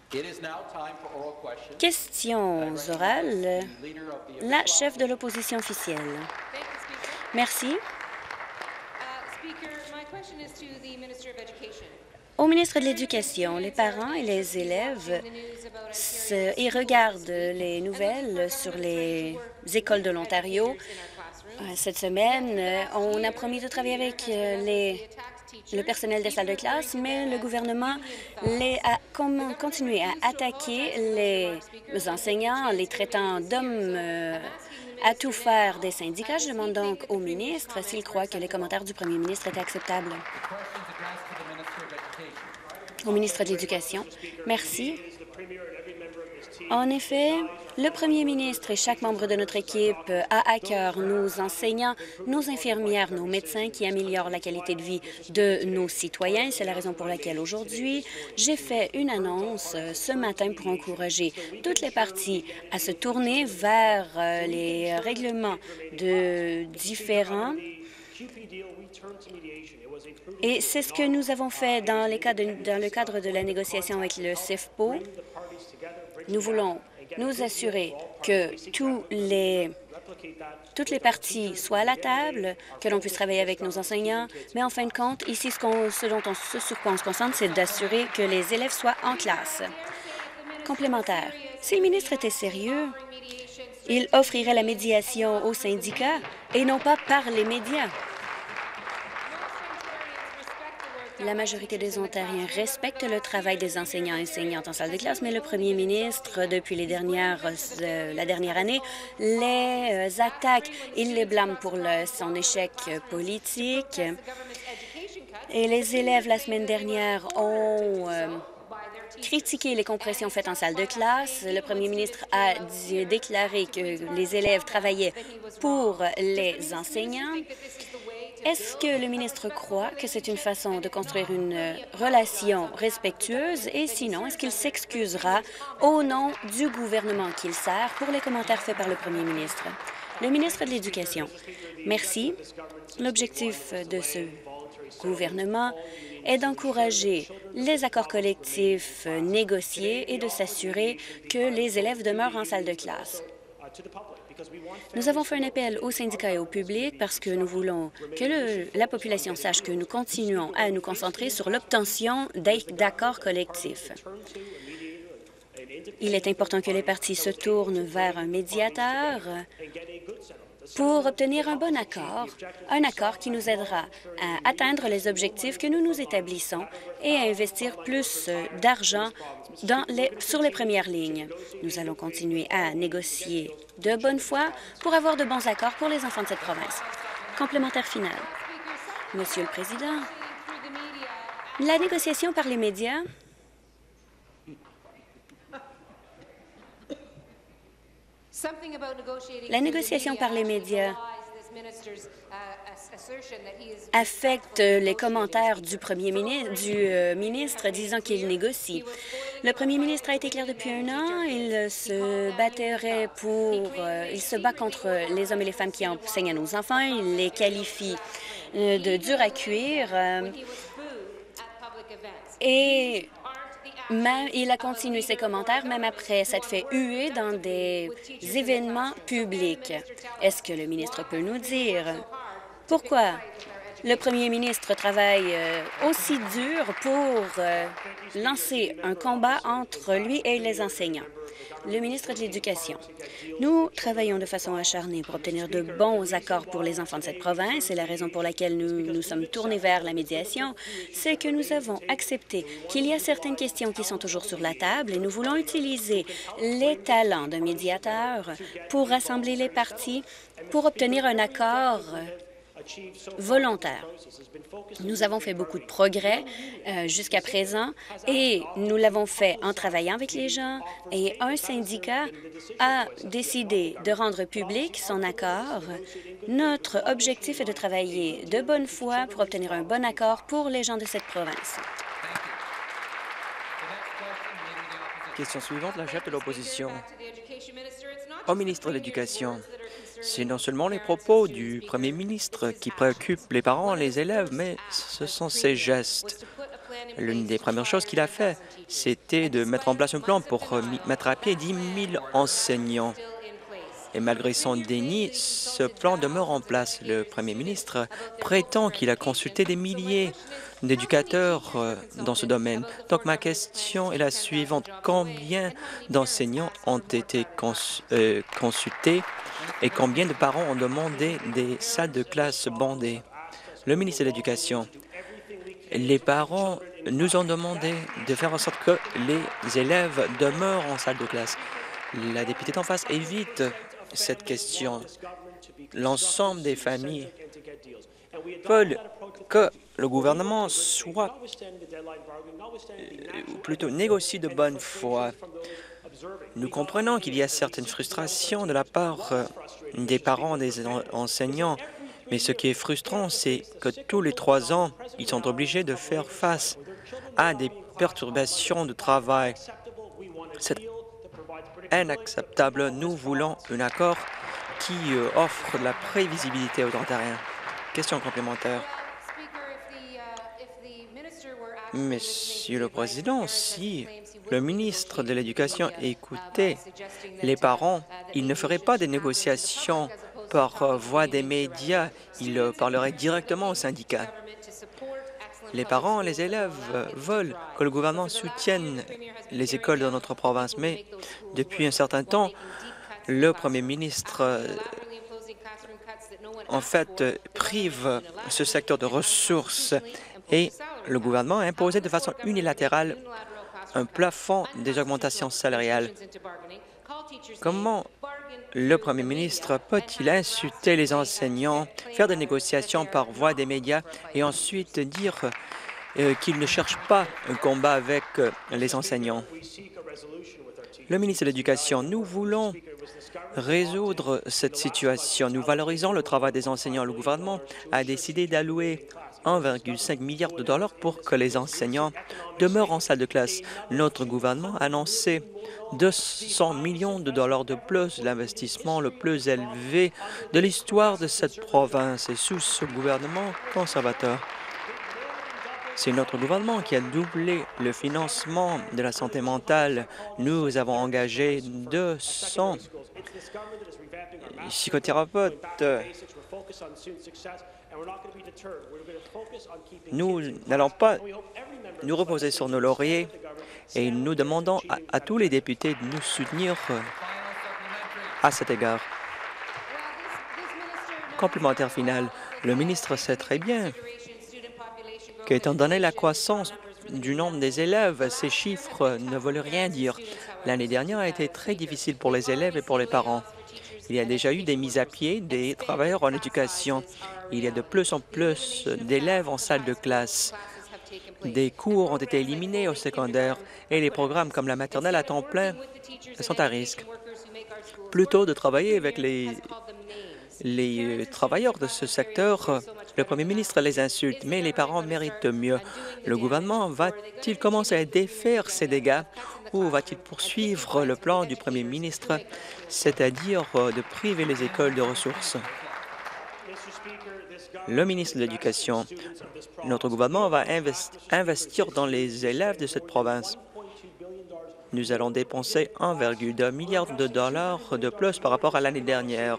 Questions orales. La chef de l'opposition officielle. Merci. Au ministre de l'Éducation, les parents et les élèves ils regardent les nouvelles sur les écoles de l'Ontario. Cette semaine, on a promis de travailler avec le personnel des salles de classe, mais le gouvernement a continué à attaquer les enseignants, les traitant d'hommes à tout faire des syndicats. Je demande donc au ministre s'il croit que les commentaires du premier ministre étaient acceptables. Au ministre de l'Éducation. Merci. En effet, le premier ministre et chaque membre de notre équipe a à cœur nos enseignants, nos infirmières, nos médecins qui améliorent la qualité de vie de nos citoyens. C'est la raison pour laquelle aujourd'hui, j'ai fait une annonce ce matin pour encourager toutes les parties à se tourner vers les règlements de différents. Et c'est ce que nous avons fait dans le cadre de la négociation avec le CIFPO. Nous voulons nous assurer que toutes les parties soient à la table, que l'on puisse travailler avec nos enseignants, mais en fin de compte, ici, sur quoi on se concentre, c'est d'assurer que les élèves soient en classe. Complémentaire. Si le ministre était sérieux, il offrirait la médiation aux syndicats et non pas par les médias. La majorité des Ontariens respectent le travail des enseignants et enseignantes en salle de classe, mais le premier ministre, depuis la dernière année, les attaque. Il les blâme pour son échec politique. Et les élèves, la semaine dernière, ont critiqué les compressions faites en salle de classe. Le premier ministre a déclaré que les élèves travaillaient pour les enseignants. Est-ce que le ministre croit que c'est une façon de construire une relation respectueuse? Et sinon, est-ce qu'il s'excusera au nom du gouvernement qu'il sert pour les commentaires faits par le premier ministre? Le ministre de l'Éducation. Merci. L'objectif de ce gouvernement est d'encourager les accords collectifs négociés et de s'assurer que les élèves demeurent en salle de classe. Nous avons fait un appel aux syndicats et au public parce que nous voulons que la population sache que nous continuons à nous concentrer sur l'obtention d'accords collectifs. Il est important que les parties se tournent vers un médiateur pour obtenir un accord qui nous aidera à atteindre les objectifs que nous nous établissons et à investir plus d'argent sur les premières lignes. Nous allons continuer à négocier de bonne foi pour avoir de bons accords pour les enfants de cette province. Complémentaire final. Monsieur le Président, la négociation par les médias affecte les commentaires du ministre disant qu'il négocie. Le premier ministre a été clair depuis un an. Il se bat contre les hommes et les femmes qui enseignent à nos enfants. Il les qualifie de durs à cuire. Et il a continué ses commentaires même après s'être fait huer dans des événements publics. Est-ce que le ministre peut nous dire pourquoi le premier ministre travaille aussi dur pour lancer un combat entre lui et les enseignants? Le ministre de l'Éducation. Nous travaillons de façon acharnée pour obtenir de bons accords pour les enfants de cette province et la raison pour laquelle nous sommes tournés vers la médiation, c'est que nous avons accepté qu'il y a certaines questions qui sont toujours sur la table et nous voulons utiliser les talents d'un médiateur pour rassembler les parties pour obtenir un accord volontaire. Nous avons fait beaucoup de progrès jusqu'à présent et nous l'avons fait en travaillant avec les gens et un syndicat a décidé de rendre public son accord. Notre objectif est de travailler de bonne foi pour obtenir un bon accord pour les gens de cette province. Question suivante, la chef de l'opposition. Au ministre de l'Éducation. C'est non seulement les propos du premier ministre qui préoccupent les parents et les élèves, mais ce sont ses gestes. L'une des premières choses qu'il a fait, c'était de mettre en place un plan pour mettre à pied 10 000 enseignants. Et malgré son déni, ce plan demeure en place. Le premier ministre prétend qu'il a consulté des milliers d'éducateurs dans ce domaine. Donc, ma question est la suivante. Combien d'enseignants ont été consultés et combien de parents ont demandé des salles de classe bondées? Le ministre de l'Éducation. Les parents nous ont demandé de faire en sorte que les élèves demeurent en salle de classe. La députée d'en face évite cette question. L'ensemble des familles veulent que le gouvernement soit, ou plutôt négocie de bonne foi. Nous comprenons qu'il y a certaines frustrations de la part des parents, des enseignants, mais ce qui est frustrant, c'est que tous les 3 ans, ils sont obligés de faire face à des perturbations de travail. C'est inacceptable. Nous voulons un accord qui offre de la prévisibilité aux Ontariens. Question complémentaire. Monsieur le Président, si le ministre de l'Éducation écoutait les parents, il ne ferait pas des négociations par voie des médias, il parlerait directement aux syndicats. Les parents, les élèves veulent que le gouvernement soutienne les écoles de notre province, mais depuis un certain temps, le premier ministre, en fait, prive ce secteur de ressources et le gouvernement a imposé de façon unilatérale un plafond des augmentations salariales. Comment le premier ministre peut-il insulter les enseignants, faire des négociations par voie des médias et ensuite dire qu'il ne cherche pas un combat avec les enseignants? Le ministre de l'Éducation, nous voulons résoudre cette situation. Nous valorisons le travail des enseignants. Le gouvernement a décidé d'allouer 1,5 milliard de dollars pour que les enseignants demeurent en salle de classe. Notre gouvernement a annoncé 200 millions de dollars de plus, l'investissement le plus élevé de l'histoire de cette province et sous ce gouvernement conservateur. C'est notre gouvernement qui a doublé le financement de la santé mentale. Nous avons engagé 200 psychothérapeutes. Nous n'allons pas nous reposer sur nos lauriers et nous demandons à tous les députés de nous soutenir à cet égard. Complémentaire final, le ministre sait très bien qu'étant donné la croissance du nombre des élèves, ces chiffres ne veulent rien dire. L'année dernière a été très difficile pour les élèves et pour les parents. Il y a déjà eu des mises à pied des travailleurs en éducation. Il y a de plus en plus d'élèves en salle de classe. Des cours ont été éliminés au secondaire et les programmes comme la maternelle à temps plein sont à risque. Plutôt de travailler avec les travailleurs de ce secteur, le premier ministre les insulte, mais les parents méritent mieux. Le gouvernement va-t-il commencer à défaire ces dégâts ou va-t-il poursuivre le plan du premier ministre, c'est-à-dire de priver les écoles de ressources? Le ministre de l'Éducation, notre gouvernement va investir dans les élèves de cette province. Nous allons dépenser 1,2 milliard de dollars de plus par rapport à l'année dernière.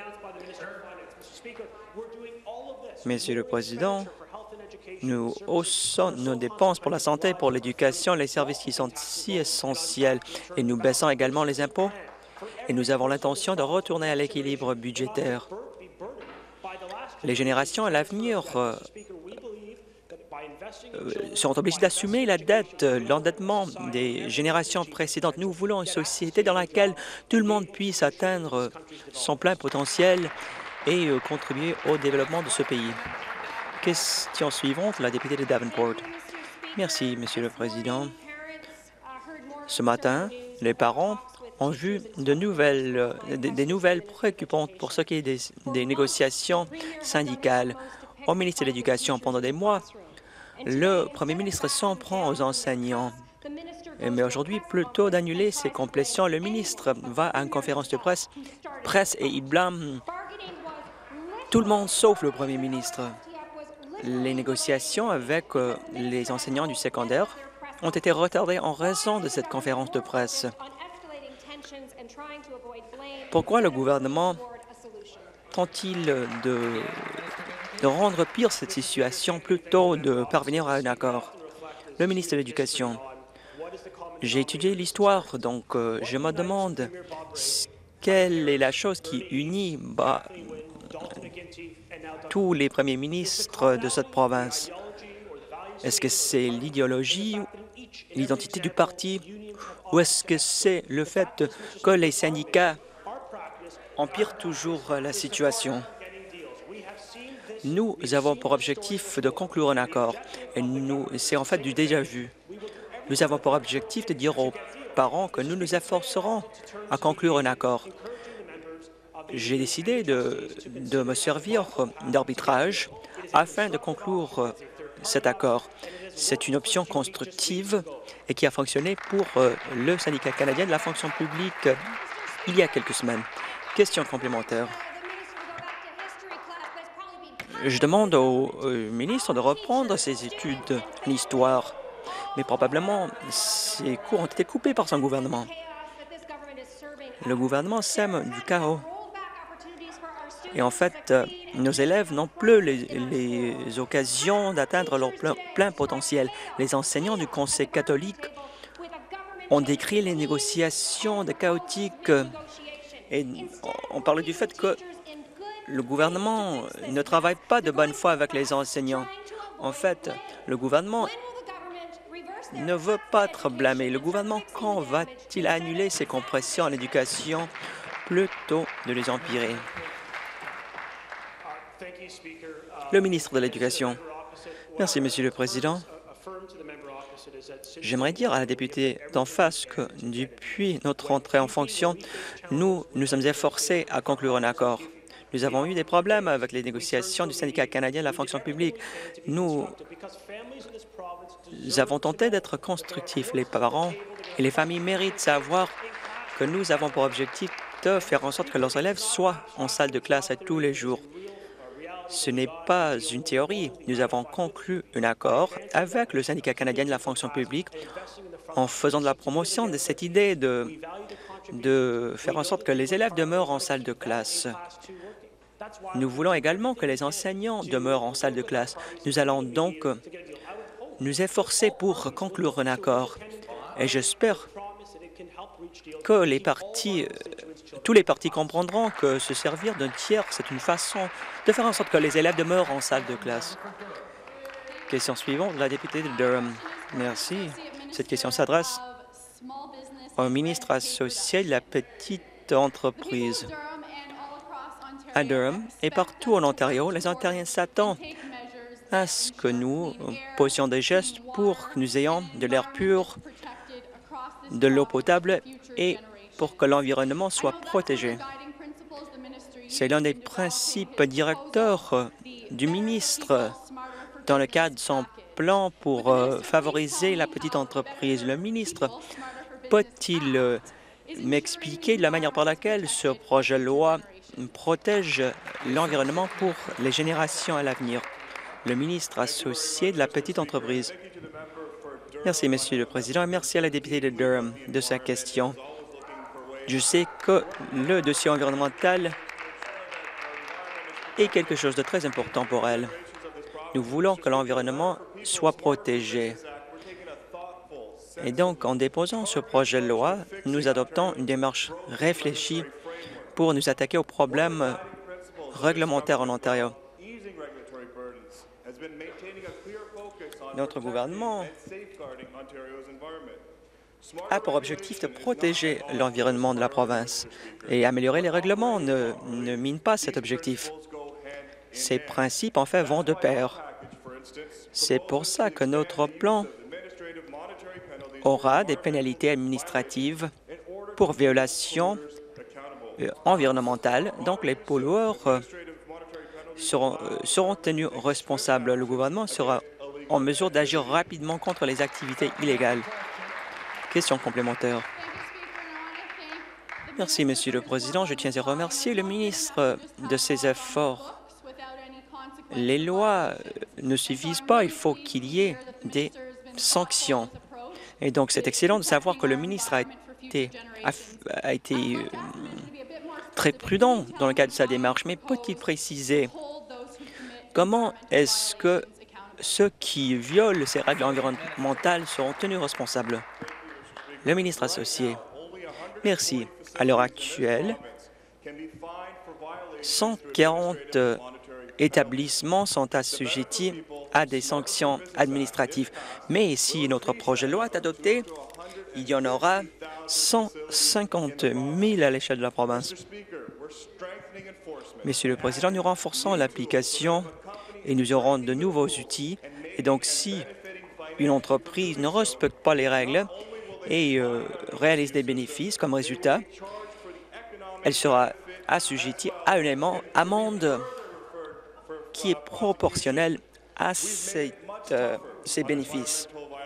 Monsieur le Président, nous haussons nos dépenses pour la santé, pour l'éducation, les services qui sont si essentiels, et nous baissons également les impôts. Et nous avons l'intention de retourner à l'équilibre budgétaire. Les générations à l'avenir sont obligées d'assumer la dette, l'endettement des générations précédentes. Nous voulons une société dans laquelle tout le monde puisse atteindre son plein potentiel et contribuer au développement de ce pays. Question suivante, la députée de Davenport. Merci, Monsieur le Président. Ce matin, les parents ont vu des nouvelles préoccupantes pour ce qui est des négociations syndicales. Au ministère de l'Éducation, pendant des mois, le premier ministre s'en prend aux enseignants. Mais aujourd'hui, plutôt d'annuler ces complétions, le ministre va à une conférence de presse et il blâme tout le monde sauf le premier ministre. Les négociations avec les enseignants du secondaire ont été retardées en raison de cette conférence de presse. Pourquoi le gouvernement tente-t-il de rendre pire cette situation plutôt de parvenir à un accord? Le ministre de l'Éducation. J'ai étudié l'histoire, donc je me demande quelle est la chose qui unit tous les premiers ministres de cette province. Est-ce que c'est l'idéologie, l'identité du parti, ou est-ce que c'est le fait que les syndicats empirent toujours la situation? Nous avons pour objectif de conclure un accord, et c'est en fait du déjà-vu. Nous avons pour objectif de dire aux parents que nous nous efforcerons à conclure un accord. J'ai décidé de me servir d'arbitrage afin de conclure cet accord. C'est une option constructive et qui a fonctionné pour le syndicat canadien de la fonction publique il y a quelques semaines. Question complémentaire. Je demande au ministre de reprendre ses études en histoire, mais probablement ces cours ont été coupés par son gouvernement. Le gouvernement sème du chaos. Et en fait, nos élèves n'ont plus les occasions d'atteindre leur plein potentiel. Les enseignants du Conseil catholique ont décrit les négociations de chaotiques et on parlait du fait que le gouvernement ne travaille pas de bonne foi avec les enseignants. En fait, le gouvernement ne veut pas être blâmé. Le gouvernement, quand va-t-il annuler ces compressions en éducation plutôt de les empirer? Le ministre de l'Éducation. Merci, Monsieur le Président. J'aimerais dire à la députée d'en face que depuis notre entrée en fonction, nous sommes efforcés à conclure un accord. Nous avons eu des problèmes avec les négociations du syndicat canadien de la fonction publique. Nous avons tenté d'être constructifs. Les parents et les familles méritent savoir que nous avons pour objectif de faire en sorte que leurs élèves soient en salle de classe à tous les jours. Ce n'est pas une théorie. Nous avons conclu un accord avec le syndicat canadien de la fonction publique en faisant de la promotion de cette idée de faire en sorte que les élèves demeurent en salle de classe. Nous voulons également que les enseignants demeurent en salle de classe. Nous allons donc nous efforcer pour conclure un accord. Et j'espère que tous les partis comprendront que se servir d'un tiers, c'est une façon de faire en sorte que les élèves demeurent en salle de classe. Question suivante, la députée de Durham. Merci. Cette question s'adresse au ministre associé de la petite entreprise. À Durham et partout en Ontario, les Ontariens s'attendent à ce que nous posions des gestes pour que nous ayons de l'air pur, de l'eau potable et pour que l'environnement soit protégé. C'est l'un des principes directeurs du ministre dans le cadre de son plan pour favoriser la petite entreprise. Le ministre peut-il m'expliquer de la manière par laquelle ce projet de loi protège l'environnement pour les générations à l'avenir? Le ministre associé de la petite entreprise. Merci, Monsieur le Président, et merci à la députée de Durham de sa question. Je sais que le dossier environnemental est quelque chose de très important pour elle. Nous voulons que l'environnement soit protégé. Et donc, en déposant ce projet de loi, nous adoptons une démarche réfléchie pour nous attaquer aux problèmes réglementaires en Ontario. Notre gouvernement a pour objectif de protéger l'environnement de la province et améliorer les règlements ne mine pas cet objectif. Ces principes, en fait, vont de pair. C'est pour ça que notre plan aura des pénalités administratives pour violation environnementale. Donc, les pollueurs seront tenus responsables. Le gouvernement sera en mesure d'agir rapidement contre les activités illégales. Question complémentaire. Merci, Monsieur le Président. Je tiens à remercier le ministre de ses efforts les lois ne suffisent pas. Il faut qu'il y ait des sanctions. Et donc, c'est excellent de savoir que le ministre a été très prudent dans le cadre de sa démarche. Mais peut-il préciser comment est-ce que ceux qui violent ces règles environnementales seront tenus responsables? Le ministre associé. Merci. À l'heure actuelle, 140 établissements sont assujettis à des sanctions administratives. Mais si notre projet de loi est adopté, il y en aura 150 000 à l'échelle de la province. Monsieur le Président, nous renforçons l'application et nous aurons de nouveaux outils. Et donc, si une entreprise ne respecte pas les règles et réalise des bénéfices comme résultat, elle sera assujettie à une amende qui est proportionnelle à ces bénéfices.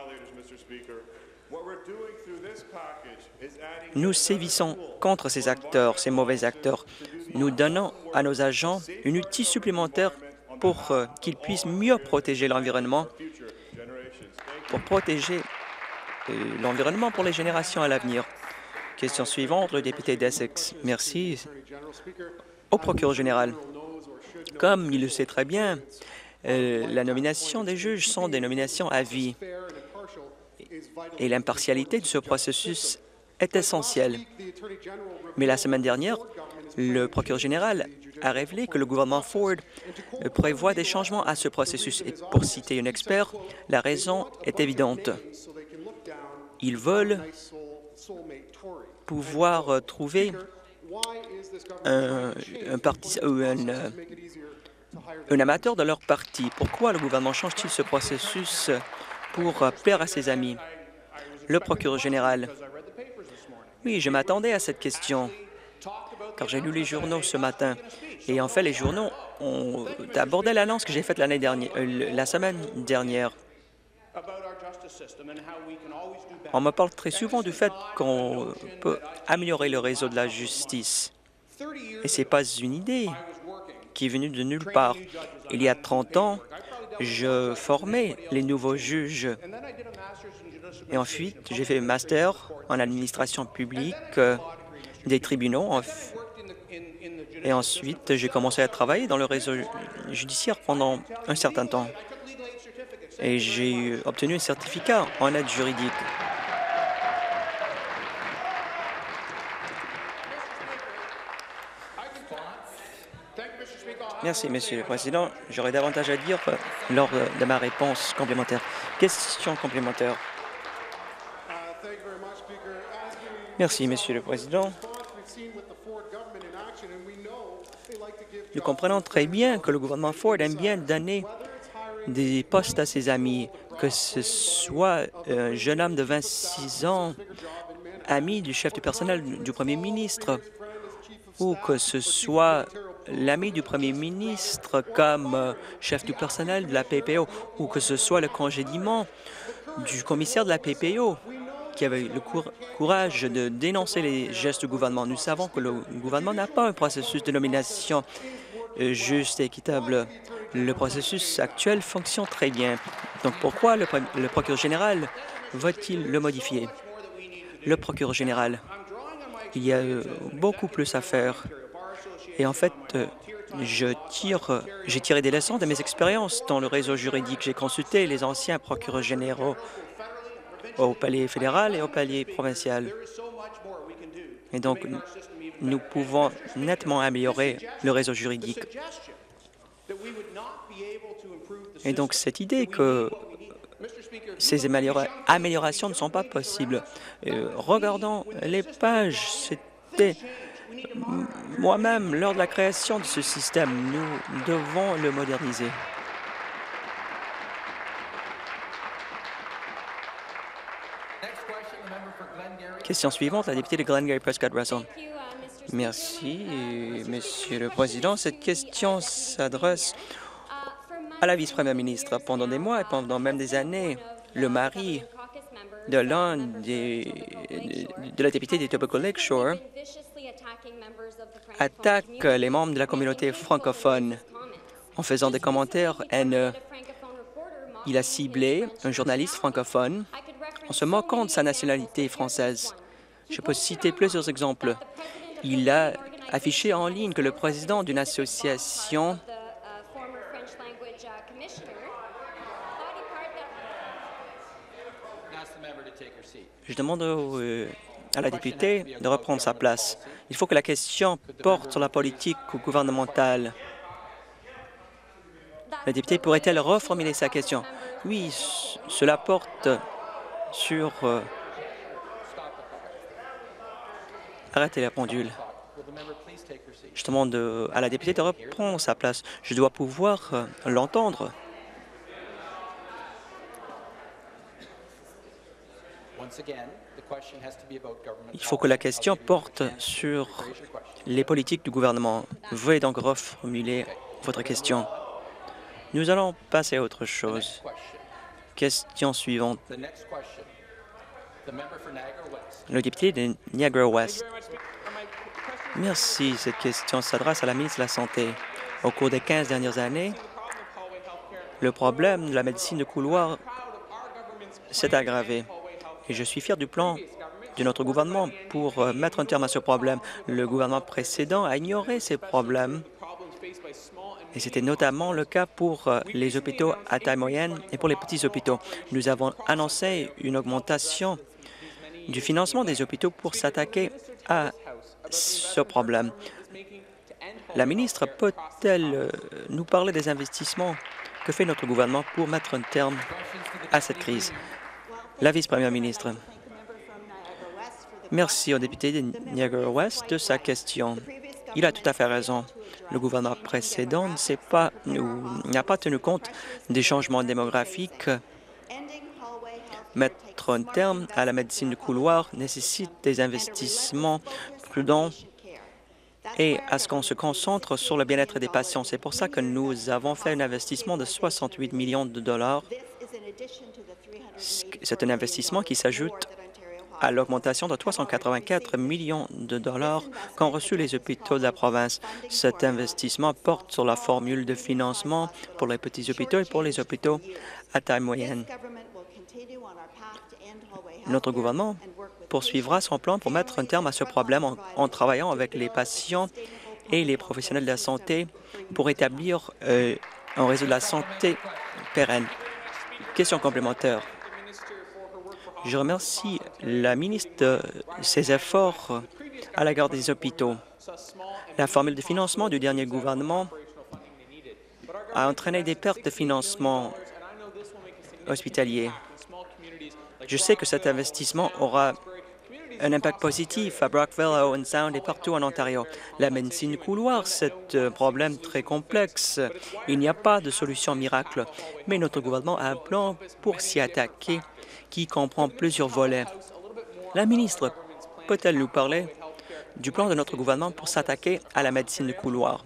Nous sévissons contre ces acteurs, ces mauvais acteurs. Nous donnons à nos agents un outil supplémentaire pour qu'ils puissent mieux protéger l'environnement, pour protéger l'environnement pour les générations à l'avenir. Question suivante, le député d'Essex. Merci. Au procureur général, comme il le sait très bien, la nomination des juges sont des nominations à vie et l'impartialité de ce processus est essentielle. Mais la semaine dernière, le procureur général a révélé que le gouvernement Ford prévoit des changements à ce processus. Et pour citer un expert, la raison est évidente. Ils veulent pouvoir trouver un amateur de leur parti. Pourquoi le gouvernement change-t-il ce processus pour plaire à ses amis? Le procureur général. Oui, je m'attendais à cette question, car j'ai lu les journaux ce matin. Et en fait, les journaux ont abordé l'annonce que j'ai faite la semaine dernière. On me parle très souvent du fait qu'on peut améliorer le réseau de la justice. Et ce n'est pas une idée qui est venue de nulle part. Il y a 30 ans, je formais les nouveaux juges. Et ensuite, j'ai fait un master en administration publique des tribunaux. Et ensuite, j'ai commencé à travailler dans le réseau judiciaire pendant un certain temps. Et j'ai obtenu un certificat en aide juridique. Merci, Monsieur le Président. J'aurais davantage à dire lors de ma réponse complémentaire. Question complémentaire. Merci, Monsieur le Président. Nous comprenons très bien que le gouvernement Ford aime bien donner des postes à ses amis, que ce soit un jeune homme de 26 ans, ami du chef du personnel du Premier ministre, ou que ce soit l'ami du Premier ministre comme chef du personnel de la PPO, ou que ce soit le congédiement du commissaire de la PPO qui avait le courage de dénoncer les gestes du gouvernement. Nous savons que le gouvernement n'a pas un processus de nomination juste et équitable. Le processus actuel fonctionne très bien. Donc pourquoi le procureur général va-t-il le modifier? Le procureur général, il y a beaucoup plus à faire. Et en fait, j'ai tiré des leçons de mes expériences dans le réseau juridique. J'ai consulté les anciens procureurs généraux au palier fédéral et au palier provincial. Et donc, nous pouvons nettement améliorer le réseau juridique. Et donc, cette idée que ces améliorations ne sont pas possibles. Regardons les pages. C'était moi-même, lors de la création de ce système, nous devons le moderniser. Question suivante, la députée de Glengarry Prescott Russell. Merci, Monsieur le Président. Cette question s'adresse à la vice-première ministre. Pendant des mois et pendant même des années, le mari de la députée des Tobacco Lakeshore attaque les membres de la communauté francophone en faisant des commentaires haineux. Il a ciblé un journaliste francophone en se moquant de sa nationalité française. Je peux citer plusieurs exemples. Il a affiché en ligne que le président d'une association Je demande à la députée de reprendre sa place. Il faut que la question porte sur la politique gouvernementale. La députée pourrait-elle reformuler sa question? Oui, cela porte sur... Arrêtez la pendule. Je demande à la députée de reprendre sa place. Je dois pouvoir l'entendre. Il faut que la question porte sur les politiques du gouvernement. Veuillez donc reformuler votre question. Nous allons passer à autre chose. Question suivante. Le député de Niagara-Ouest. Merci. Cette question s'adresse à la ministre de la Santé. Au cours des 15 dernières années, le problème de la médecine de couloir s'est aggravé. Et je suis fier du plan de notre gouvernement pour mettre un terme à ce problème. Le gouvernement précédent a ignoré ces problèmes. Et c'était notamment le cas pour les hôpitaux à taille moyenne et pour les petits hôpitaux. Nous avons annoncé une augmentation du financement des hôpitaux pour s'attaquer à ce problème. La ministre peut-elle nous parler des investissements que fait notre gouvernement pour mettre un terme à cette crise? La vice-première ministre. Merci au député de Niagara-Ouest de sa question. Il a tout à fait raison. Le gouvernement précédent n'a pas tenu compte des changements démographiques. Mettre un terme à la médecine de couloir nécessite des investissements prudents et à ce qu'on se concentre sur le bien-être des patients. C'est pour ça que nous avons fait un investissement de 68 millions de dollars. C'est un investissement qui s'ajoute à l'augmentation de 384 millions de dollars qu'ont reçu les hôpitaux de la province. Cet investissement porte sur la formule de financement pour les petits hôpitaux et pour les hôpitaux à taille moyenne. Notre gouvernement poursuivra son plan pour mettre un terme à ce problème en travaillant avec les patients et les professionnels de la santé pour établir un réseau de la santé pérenne. Question complémentaire. Je remercie la ministre de ses efforts à l'égard des hôpitaux. La formule de financement du dernier gouvernement a entraîné des pertes de financement hospitalier. Je sais que cet investissement aura un impact positif à Brockville, à Owen Sound et partout en Ontario. La médecine couloir, c'est un problème très complexe. Il n'y a pas de solution miracle, mais notre gouvernement a un plan pour s'y attaquer qui comprend plusieurs volets. La ministre peut-elle nous parler du plan de notre gouvernement pour s'attaquer à la médecine de couloir?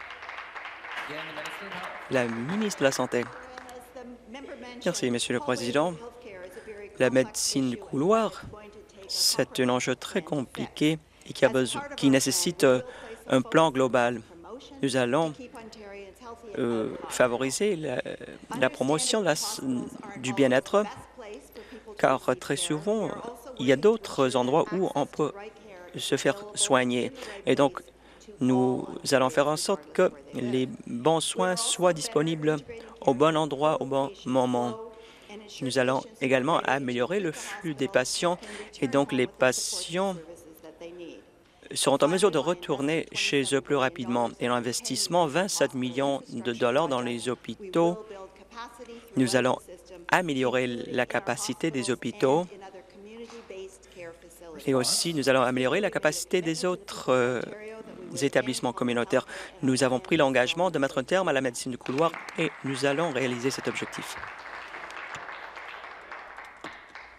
La ministre de la Santé. Merci, Monsieur le Président. La médecine de couloir, c'est un enjeu très compliqué et qui nécessite un plan global. Nous allons favoriser la promotion du bien-être, car très souvent, il y a d'autres endroits où on peut se faire soigner. Et donc, nous allons faire en sorte que les bons soins soient disponibles au bon endroit, au bon moment. Nous allons également améliorer le flux des patients et donc les patients seront en mesure de retourner chez eux plus rapidement. Et l'investissement, 27 millions de dollars dans les hôpitaux. Nous allons améliorer la capacité des hôpitaux et aussi nous allons améliorer la capacité des autres établissements communautaires. Nous avons pris l'engagement de mettre un terme à la médecine de couloir et nous allons réaliser cet objectif.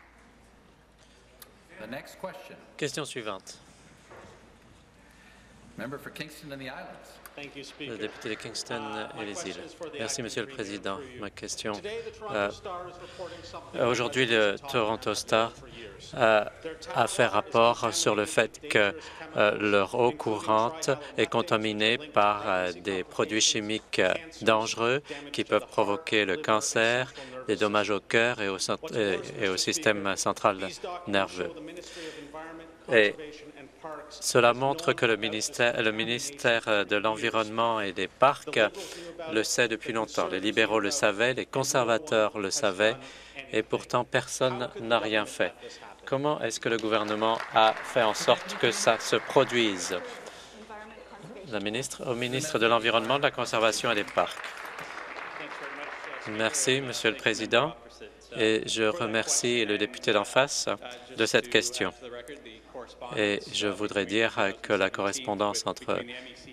Question suivante. Le député de Kingston et les îles. Merci, Monsieur le Président. Ma question. Aujourd'hui, le Toronto Star a fait rapport sur le fait que leur eau courante est contaminée par des produits chimiques dangereux qui peuvent provoquer le cancer, des dommages au cœur et au système central nerveux. Et cela montre que le ministère de l'Environnement et des Parcs le sait depuis longtemps. Les libéraux le savaient, les conservateurs le savaient, et pourtant personne n'a rien fait. Comment est-ce que le gouvernement a fait en sorte que ça se produise? Au ministre de l'Environnement, de la Conservation et des Parcs. Merci, Monsieur le Président, et je remercie le député d'en face de cette question. Et je voudrais dire que la correspondance entre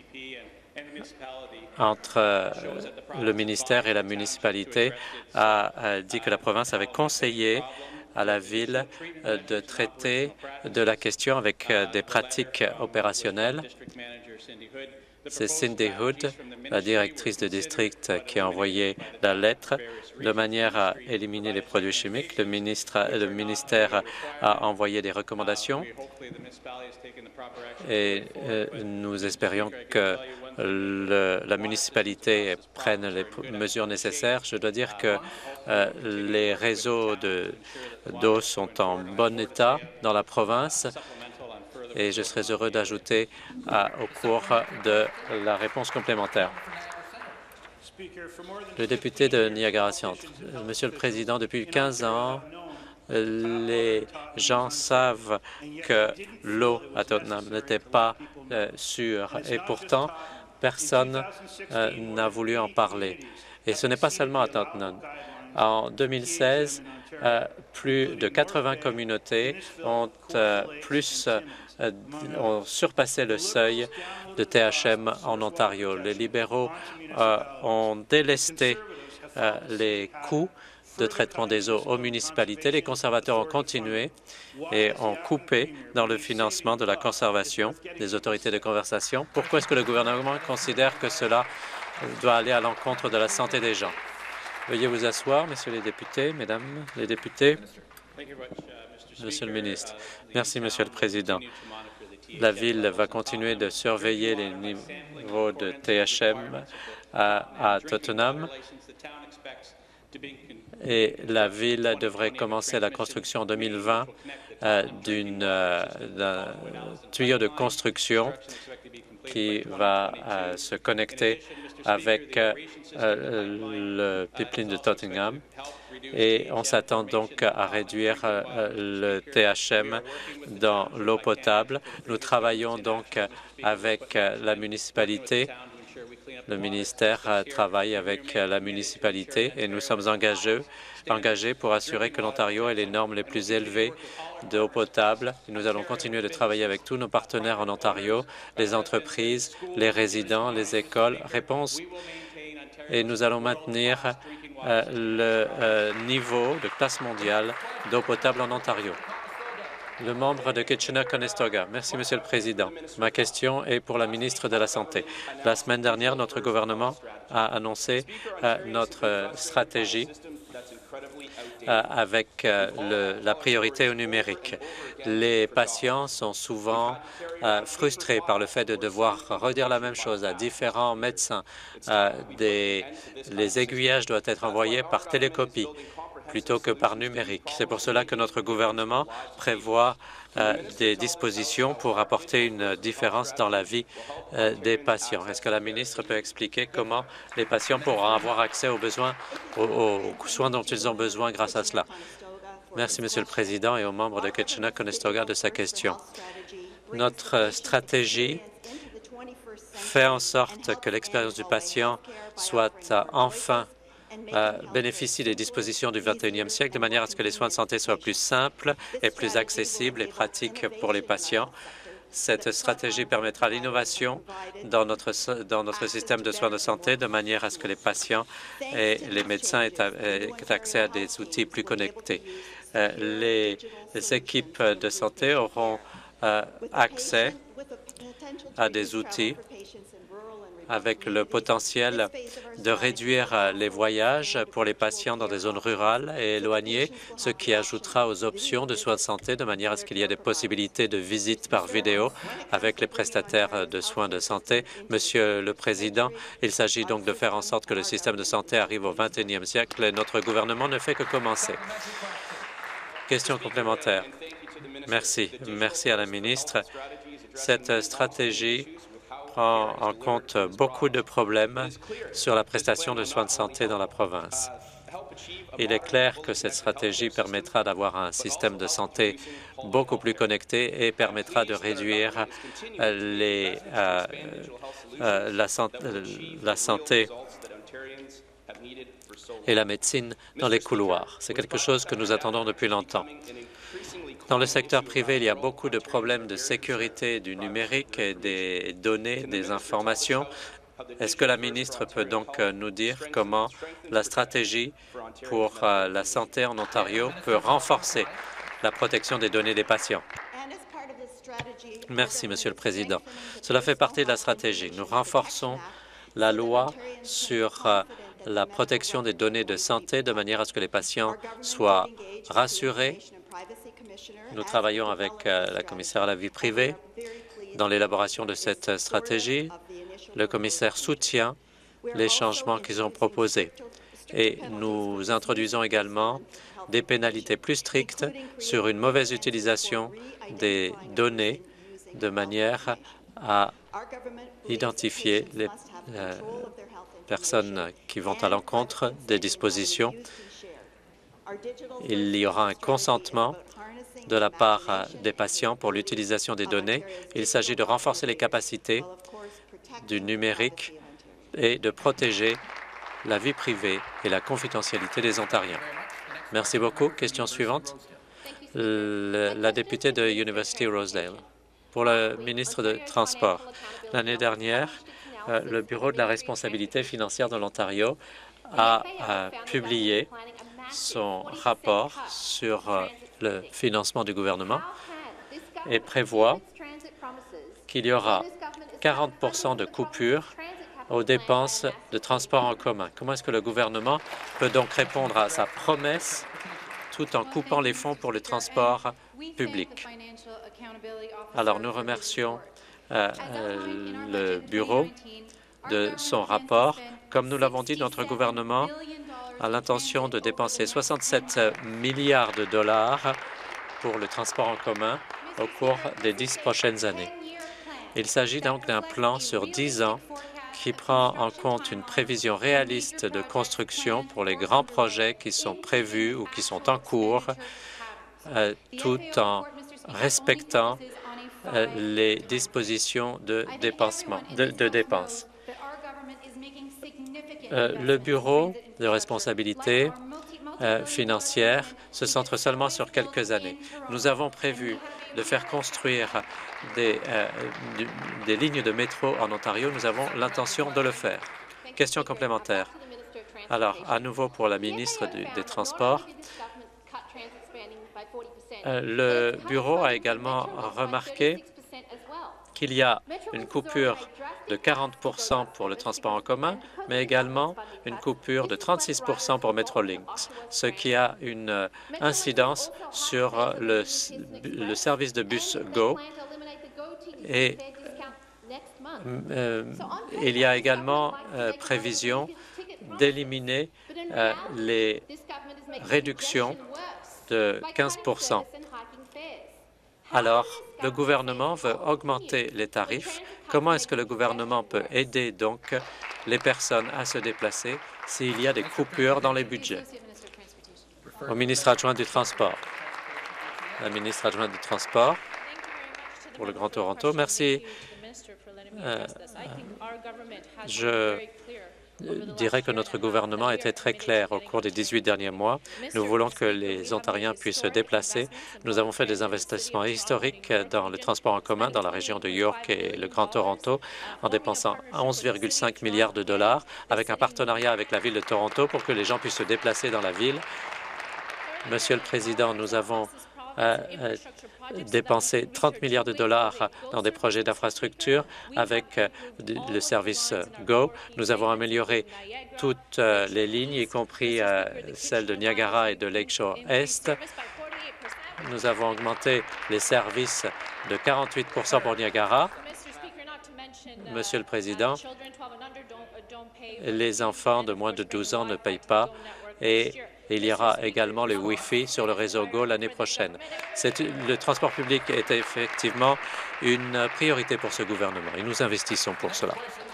le ministère et la municipalité a dit que la province avait conseillé à la ville de traiter de la question avec des pratiques opérationnelles. C'est Cindy Hood, la directrice de district, qui a envoyé la lettre de manière à éliminer les produits chimiques. Le ministère a envoyé des recommandations et nous espérions que la municipalité prenne les mesures nécessaires. Je dois dire que les réseaux d'eau sont en bon état dans la province et je serais heureux d'ajouter au cours de la réponse complémentaire. Le député de Niagara Centre. Monsieur le Président, depuis 15 ans, les gens savent que l'eau à Tottenham n'était pas sûre et pourtant, personne n'a voulu en parler. Et ce n'est pas seulement à Tottenham. En 2016, plus de 80 communautés ont surpassé le seuil de THM en Ontario. Les libéraux ont délesté les coûts de traitement des eaux aux municipalités. Les conservateurs ont continué et ont coupé dans le financement de la conservation des autorités de conservation. Pourquoi est-ce que le gouvernement considère que cela doit aller à l'encontre de la santé des gens? Veuillez vous asseoir, messieurs les députés, mesdames les députés. Monsieur le ministre. Merci, Monsieur le Président. La Ville va continuer de surveiller les niveaux de THM à Tottenham et la Ville devrait commencer la construction en 2020 d'un tuyau de construction qui va se connecter avec le pipeline de Tottenham. Et on s'attend donc à réduire le THM dans l'eau potable. Nous travaillons donc avec la municipalité. Le ministère travaille avec la municipalité et nous sommes engagés pour assurer que l'Ontario ait les normes les plus élevées d'eau potable. Nous allons continuer de travailler avec tous nos partenaires en Ontario, les entreprises, les résidents, les écoles. Réponse. Et nous allons maintenir le niveau de classe mondiale d'eau potable en Ontario. Le membre de Kitchener-Conestoga. Merci, Monsieur le Président. Ma question est pour la ministre de la Santé. La semaine dernière, notre gouvernement a annoncé notre stratégie avec la priorité au numérique. Les patients sont souvent frustrés par le fait de devoir redire la même chose à différents médecins. Les aiguillages doivent être envoyés par télécopie plutôt que par numérique. C'est pour cela que notre gouvernement prévoit des dispositions pour apporter une différence dans la vie des patients. Est-ce que la ministre peut expliquer comment les patients pourront avoir accès aux soins dont ils ont besoin grâce à cela? Merci, Monsieur le Président, et aux membres de Kitchener-Conestoga de sa question. Notre stratégie fait en sorte que l'expérience du patient soit enfin bénéficie des dispositions du 21e siècle de manière à ce que les soins de santé soient plus simples et plus accessibles et pratiques pour les patients. Cette stratégie permettra l'innovation dans notre système de soins de santé de manière à ce que les patients et les médecins aient accès à des outils plus connectés. Les équipes de santé auront accès à des outils avec le potentiel de réduire les voyages pour les patients dans des zones rurales et éloignées, ce qui ajoutera aux options de soins de santé de manière à ce qu'il y ait des possibilités de visite par vidéo avec les prestataires de soins de santé. Monsieur le Président, il s'agit donc de faire en sorte que le système de santé arrive au 21e siècle et notre gouvernement ne fait que commencer. Question complémentaire. Merci. Merci à la ministre. Cette stratégie prend en compte beaucoup de problèmes sur la prestation de soins de santé dans la province. Il est clair que cette stratégie permettra d'avoir un système de santé beaucoup plus connecté et permettra de réduire la santé et la médecine dans les couloirs. C'est quelque chose que nous attendons depuis longtemps. Dans le secteur privé, il y a beaucoup de problèmes de sécurité du numérique et des données, des informations. Est-ce que la ministre peut donc nous dire comment la stratégie pour la santé en Ontario peut renforcer la protection des données des patients? Merci, Monsieur le Président. Cela fait partie de la stratégie. Nous renforçons la loi sur la protection des données de santé de manière à ce que les patients soient rassurés. Nous travaillons avec la commissaire à la vie privée dans l'élaboration de cette stratégie. Le commissaire soutient les changements qu'ils ont proposés. Et nous introduisons également des pénalités plus strictes sur une mauvaise utilisation des données de manière à identifier les personnes qui vont à l'encontre des dispositions. Il y aura un consentement de la part des patients pour l'utilisation des données. Il s'agit de renforcer les capacités du numérique et de protéger la vie privée et la confidentialité des Ontariens. Merci beaucoup. Question suivante. La députée de University Rosedale. Pour le ministre des Transports, l'année dernière, le Bureau de la responsabilité financière de l'Ontario a publié son rapport sur le financement du gouvernement et prévoit qu'il y aura 40 de coupures aux dépenses de transport en commun. Comment est-ce que le gouvernement peut donc répondre à sa promesse tout en coupant les fonds pour le transport public? Alors, nous remercions le Bureau de son rapport. Comme nous l'avons dit, notre gouvernement a l'intention de dépenser 67 milliards de dollars pour le transport en commun au cours des 10 prochaines années. Il s'agit donc d'un plan sur 10 ans qui prend en compte une prévision réaliste de construction pour les grands projets qui sont prévus ou qui sont en cours, tout en respectant les dispositions de dépenses. Le Bureau de responsabilité financière se centre seulement sur quelques années. Nous avons prévu de faire construire des lignes de métro en Ontario. Nous avons l'intention de le faire. Question complémentaire. Alors, à nouveau pour la ministre des Transports, le Bureau a également remarqué qu'il y a une coupure de 40 pour le transport en commun, mais également une coupure de 36 pour Metrolinx, ce qui a une incidence sur le service de bus GO. Et il y a également prévision d'éliminer les réductions de 15 Alors, le gouvernement veut augmenter les tarifs. Comment est-ce que le gouvernement peut aider donc les personnes à se déplacer s'il y a des coupures dans les budgets? Au ministre adjoint du Transport. La ministre adjointe du Transport pour le Grand Toronto. Merci. Je dirais que notre gouvernement était très clair au cours des 18 derniers mois. Nous voulons que les Ontariens puissent se déplacer. Nous avons fait des investissements historiques dans le transport en commun dans la région de York et le Grand Toronto en dépensant 11,5 milliards de dollars avec un partenariat avec la Ville de Toronto pour que les gens puissent se déplacer dans la ville. Monsieur le Président, nous avons dépensé 30 milliards de dollars dans des projets d'infrastructure avec le service GO. Nous avons amélioré toutes les lignes, y compris celles de Niagara et de Lakeshore Est. Nous avons augmenté les services de 48 pour Niagara. Monsieur le Président, les enfants de moins de 12 ans ne payent pas et il y aura également le Wi-Fi sur le réseau GO l'année prochaine. Le transport public est effectivement une priorité pour ce gouvernement et nous investissons pour cela.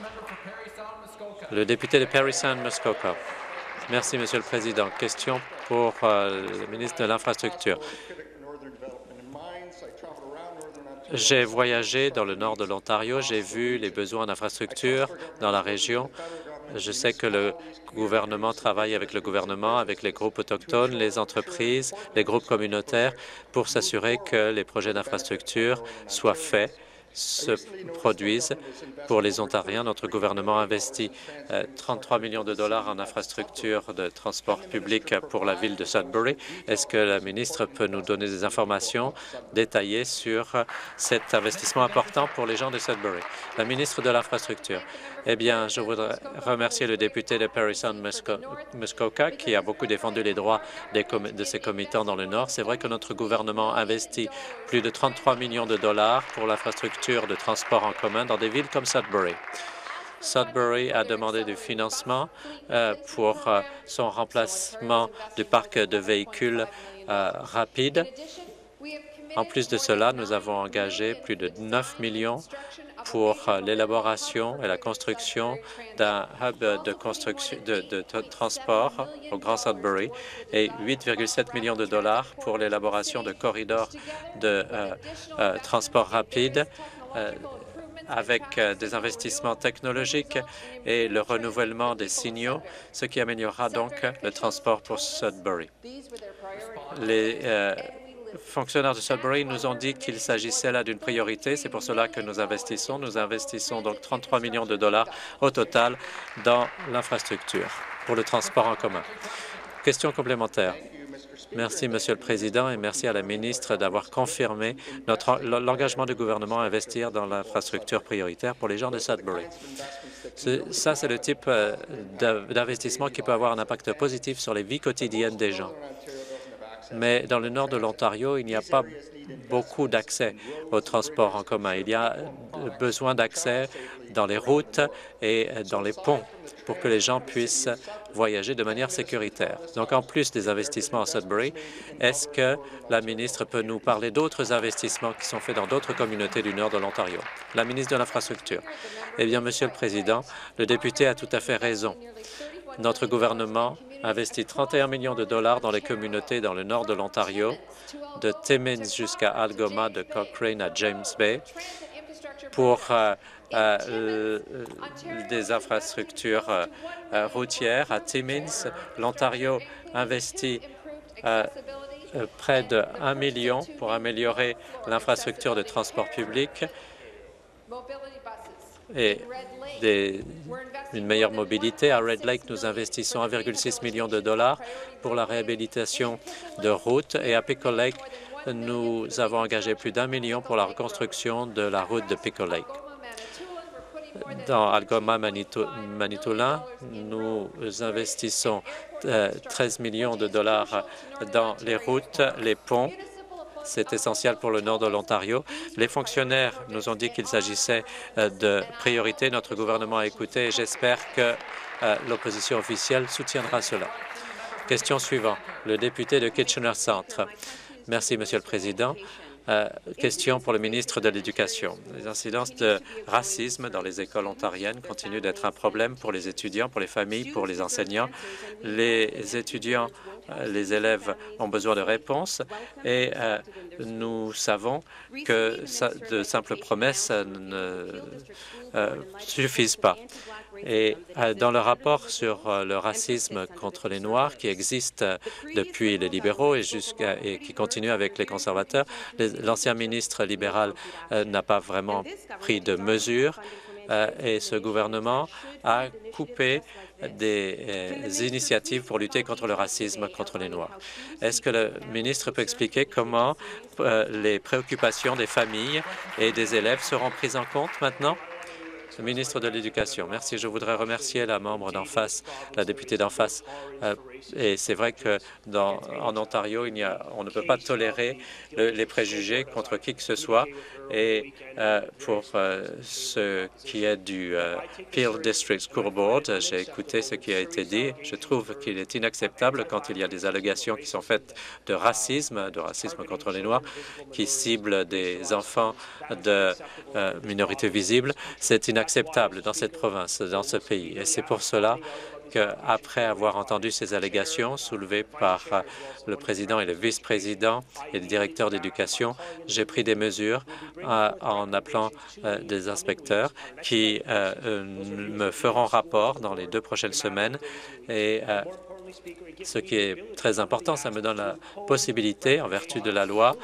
Le député de Parry Sound Muskoka. Merci, Monsieur le Président. Question pour le ministre de l'Infrastructure. J'ai voyagé dans le nord de l'Ontario, j'ai vu les besoins d'infrastructures dans la région. Je sais que le gouvernement travaille avec le gouvernement, avec les groupes autochtones, les entreprises, les groupes communautaires pour s'assurer que les projets d'infrastructure soient faits, se produisent pour les Ontariens. Notre gouvernement investit 33 millions de dollars en infrastructures de transport public pour la ville de Sudbury. Est-ce que la ministre peut nous donner des informations détaillées sur cet investissement important pour les gens de Sudbury? La ministre de l'Infrastructure. Eh bien, je voudrais remercier le député de Parry Sound Muskoka qui a beaucoup défendu les droits de ses commettants dans le Nord. C'est vrai que notre gouvernement investit plus de 33 millions de dollars pour l'infrastructure de transport en commun dans des villes comme Sudbury. Sudbury a demandé du financement pour son remplacement du parc de véhicules rapides. En plus de cela, nous avons engagé plus de 9 millions pour l'élaboration et la construction d'un hub de transport au Grand Sudbury et 8,7 millions de dollars pour l'élaboration de corridors de transport rapide avec des investissements technologiques et le renouvellement des signaux, ce qui améliorera donc le transport pour Sudbury. Les fonctionnaires de Sudbury nous ont dit qu'il s'agissait là d'une priorité. C'est pour cela que nous investissons. Nous investissons donc 33 millions de dollars au total dans l'infrastructure pour le transport en commun. Question complémentaire. Merci, Monsieur le Président, et merci à la ministre d'avoir confirmé l'engagement du gouvernement à investir dans l'infrastructure prioritaire pour les gens de Sudbury. Ça, c'est le type d'investissement qui peut avoir un impact positif sur les vies quotidiennes des gens. Mais dans le nord de l'Ontario, il n'y a pas beaucoup d'accès au transport en commun. Il y a besoin d'accès dans les routes et dans les ponts pour que les gens puissent voyager de manière sécuritaire. Donc, en plus des investissements à Sudbury, est-ce que la ministre peut nous parler d'autres investissements qui sont faits dans d'autres communautés du nord de l'Ontario? La ministre de l'Infrastructure. Eh bien, Monsieur le Président, le député a tout à fait raison. Notre gouvernement investit 31 millions de dollars dans les communautés dans le nord de l'Ontario, de Timmins jusqu'à Algoma, de Cochrane à James Bay, pour des infrastructures routières. À Timmins, l'Ontario investit près de 1 million pour améliorer l'infrastructure de transport public et une meilleure mobilité. À Red Lake, nous investissons 1,6 million de dollars pour la réhabilitation de routes et à Pickle Lake, nous avons engagé plus d'1 million pour la reconstruction de la route de Pickle Lake. Dans Algoma, Manitoulin, nous investissons 13 millions de dollars dans les routes, les ponts. C'est essentiel pour le nord de l'Ontario. Les fonctionnaires nous ont dit qu'il s'agissait de priorités. Notre gouvernement a écouté et j'espère que l'opposition officielle soutiendra cela. Question suivante. Le député de Kitchener Centre. Merci, Monsieur le Président. Question pour le ministre de l'Éducation. Les incidences de racisme dans les écoles ontariennes continuent d'être un problème pour les étudiants, pour les familles, pour les enseignants. Les étudiants, les élèves ont besoin de réponses et nous savons que de simples promesses ne suffisent pas. Et dans le rapport sur le racisme contre les Noirs qui existe depuis les libéraux et qui continue avec les conservateurs, l'ancien ministre libéral n'a pas vraiment pris de mesures et ce gouvernement a coupé des initiatives pour lutter contre le racisme contre les Noirs. Est-ce que le ministre peut expliquer comment les préoccupations des familles et des élèves seront prises en compte maintenant? Le ministre de l'Éducation. Merci. Je voudrais remercier la membre d'en face, la députée d'en face. Et c'est vrai que en Ontario, on ne peut pas tolérer les préjugés contre qui que ce soit. Et pour ce qui est du Peel District School Board, j'ai écouté ce qui a été dit. Je trouve qu'il est inacceptable quand il y a des allégations qui sont faites de racisme contre les Noirs, qui ciblent des enfants de minorités visibles. C'est inacceptable dans cette province, dans ce pays. Et c'est pour cela qu'après avoir entendu ces allégations soulevées par le président et le vice-président et le directeur d'éducation, j'ai pris des mesures en appelant des inspecteurs qui me feront rapport dans les 2 prochaines semaines. Et ce qui est très important, ça me donne la possibilité, en vertu de la loi,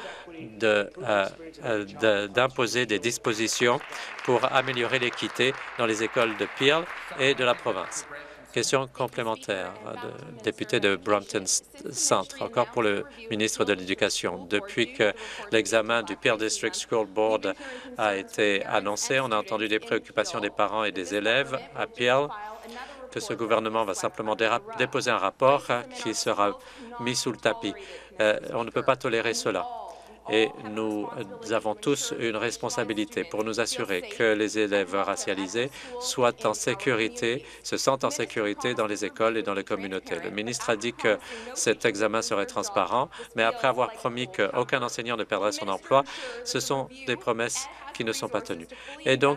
d'imposer des dispositions pour améliorer l'équité dans les écoles de Peel et de la province. Question complémentaire, député de Brampton Centre, encore pour le ministre de l'Éducation. Depuis que l'examen du Peel District School Board a été annoncé, on a entendu des préoccupations des parents et des élèves à Peel, que ce gouvernement va simplement déposer un rapport qui sera mis sous le tapis. On ne peut pas tolérer cela. Et nous avons tous une responsabilité pour nous assurer que les élèves racialisés soient en sécurité, se sentent en sécurité dans les écoles et dans les communautés. Le ministre a dit que cet examen serait transparent, mais après avoir promis qu'aucun enseignant ne perdrait son emploi, ce sont des promesses qui ne sont pas tenues. Et donc,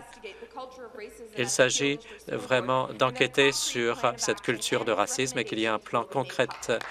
il s'agit vraiment d'enquêter sur cette culture de racisme et qu'il y ait un plan concret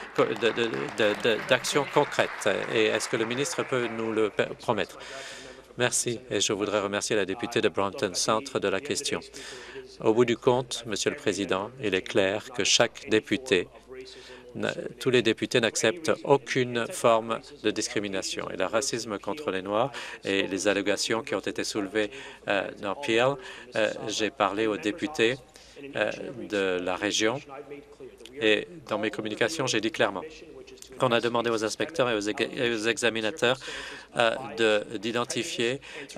d'action concrète. Et est-ce que le ministre peut nous le promettre? Merci. Et je voudrais remercier la députée de Brampton Centre de la question. Au bout du compte, Monsieur le Président, il est clair que chaque député tous les députés n'acceptent aucune forme de discrimination. Et le racisme contre les Noirs et les allégations qui ont été soulevées dans Peel, j'ai parlé aux députés de la région et dans mes communications, j'ai dit clairement qu'on a demandé aux inspecteurs et aux examinateurs d'identifier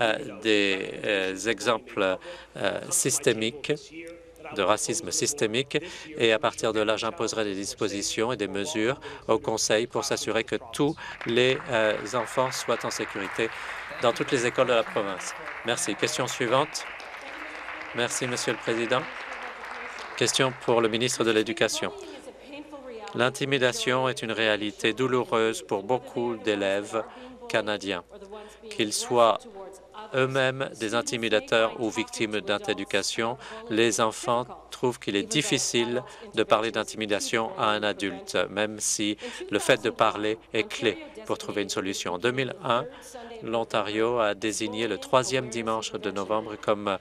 des exemples systémiques de racisme systémique et à partir de là, j'imposerai des dispositions et des mesures au Conseil pour s'assurer que tous les enfants soient en sécurité dans toutes les écoles de la province. Merci. Question suivante. Merci, Monsieur le Président. Question pour le ministre de l'Éducation. L'intimidation est une réalité douloureuse pour beaucoup d'élèves canadiens, qu'ils soient eux-mêmes des intimidateurs ou victimes d'intimidation. Les enfants trouvent qu'il est difficile de parler d'intimidation à un adulte, même si le fait de parler est clé pour trouver une solution. En 2001, l'Ontario a désigné le 3e dimanche de novembre comme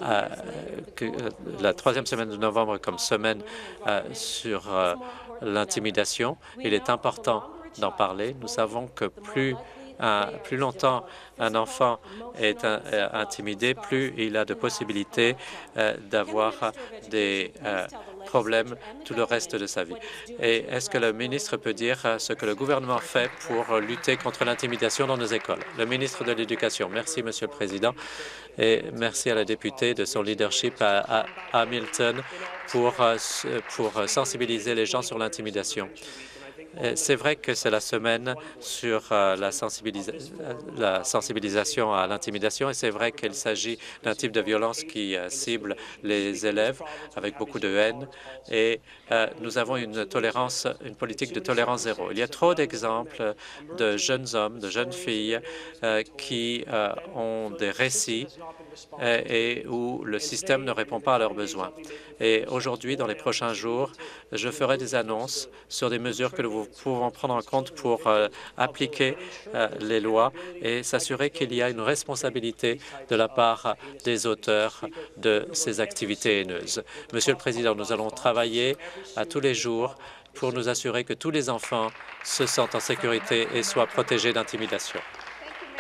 la 3e semaine de novembre comme semaine sur l'intimidation. Il est important d'en parler. Nous savons que plus longtemps un enfant est intimidé, plus il a de possibilités d'avoir des problèmes tout le reste de sa vie. Et est-ce que le ministre peut dire ce que le gouvernement fait pour lutter contre l'intimidation dans nos écoles? Le ministre de l'Éducation. Merci, Monsieur le Président, et merci à la députée de son leadership à Hamilton pour sensibiliser les gens sur l'intimidation. C'est vrai que c'est la semaine sur la sensibilisation à l'intimidation et c'est vrai qu'il s'agit d'un type de violence qui cible les élèves avec beaucoup de haine et nous avons une politique de tolérance zéro. Il y a trop d'exemples de jeunes hommes, de jeunes filles qui ont des récits et où le système ne répond pas à leurs besoins. Et aujourd'hui, dans les prochains jours, je ferai des annonces sur des mesures que nous pouvons prendre en compte pour appliquer les lois et s'assurer qu'il y a une responsabilité de la part des auteurs de ces activités haineuses. Monsieur le Président, nous allons travailler à tous les jours pour nous assurer que tous les enfants se sentent en sécurité et soient protégés d'intimidation.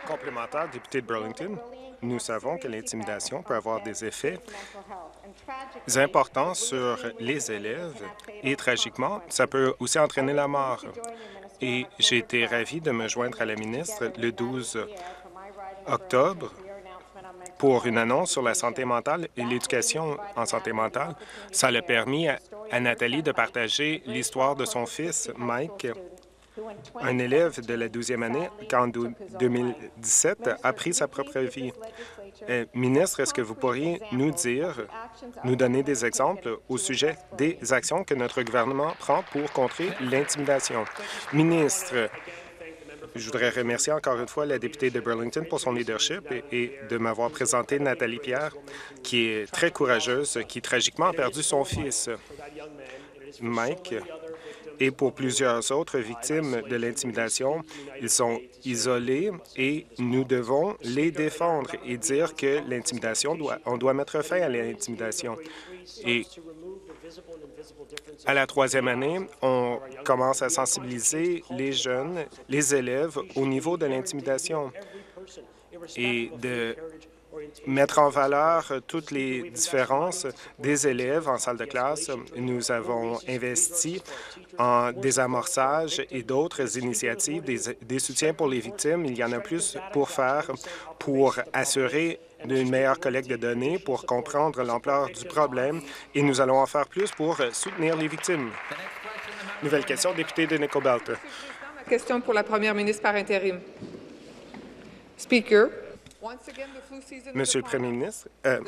Complémentaire, député de Burlington, nous savons que l'intimidation peut avoir des effets importants sur les élèves et, tragiquement, ça peut aussi entraîner la mort. Et j'ai été ravi de me joindre à la ministre le 12 octobre pour une annonce sur la santé mentale et l'éducation en santé mentale. Ça a permis à Nathalie de partager l'histoire de son fils, Mike, un élève de la 12e année qui, en 2017, a pris sa propre vie. Ministre, est-ce que vous pourriez nous donner des exemples au sujet des actions que notre gouvernement prend pour contrer l'intimidation? Ministre, je voudrais remercier encore une fois la députée de Burlington pour son leadership et de m'avoir présenté Nathalie Pierre, qui est très courageuse, qui tragiquement a perdu son fils, Mike. Et pour plusieurs autres victimes de l'intimidation, ils sont isolés et nous devons les défendre et dire que l'intimidation, on doit mettre fin à l'intimidation. Et à la 3e année, on commence à sensibiliser les jeunes, les élèves au niveau de l'intimidation et de mettre en valeur toutes les différences des élèves en salle de classe. Nous avons investi en désamorçage et d'autres initiatives, des soutiens pour les victimes. Il y en a plus pour faire pour assurer une meilleure collecte de données, pour comprendre l'ampleur du problème, et nous allons en faire plus pour soutenir les victimes. Nouvelle question, député de Nickel Belt. Question pour la première ministre par intérim. Speaker. Monsieur le Premier ministre,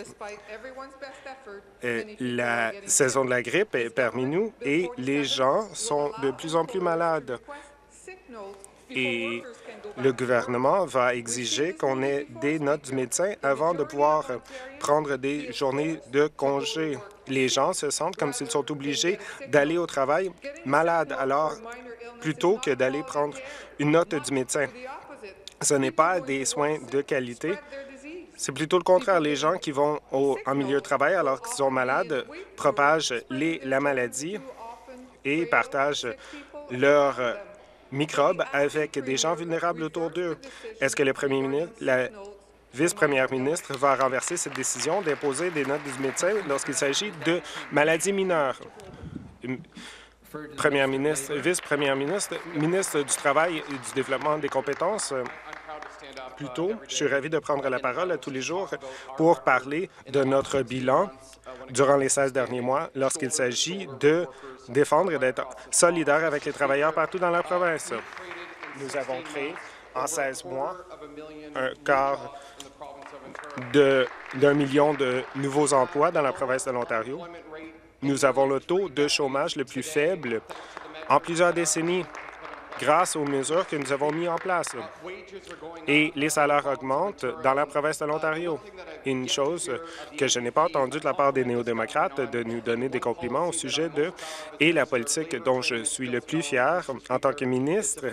la saison de la grippe est parmi nous et les gens sont de plus en plus malades. Et le gouvernement va exiger qu'on ait des notes du médecin avant de pouvoir prendre des journées de congé. Les gens se sentent comme s'ils sont obligés d'aller au travail malades, alors plutôt que d'aller prendre une note du médecin. Ce n'est pas des soins de qualité. C'est plutôt le contraire. Les gens qui vont en milieu de travail alors qu'ils sont malades propagent la maladie et partagent leurs microbes avec des gens vulnérables autour d'eux. Est-ce que le premier ministre, la vice-première ministre va renverser cette décision d'imposer des notes du médecin lorsqu'il s'agit de maladies mineures? Première ministre, vice-première ministre, ministre du Travail et du Développement des compétences. Plus tôt, je suis ravi de prendre la parole tous les jours pour parler de notre bilan durant les 16 derniers mois lorsqu'il s'agit de défendre et d'être solidaire avec les travailleurs partout dans la province. Nous avons créé en 16 mois un quart d'un million de nouveaux emplois dans la province de l'Ontario. Nous avons le taux de chômage le plus faible en plusieurs décennies grâce aux mesures que nous avons mises en place. Et les salaires augmentent dans la province de l'Ontario. Une chose que je n'ai pas entendue de la part des néo-démocrates, de nous donner des compliments au sujet de, et la politique dont je suis le plus fier en tant que ministre,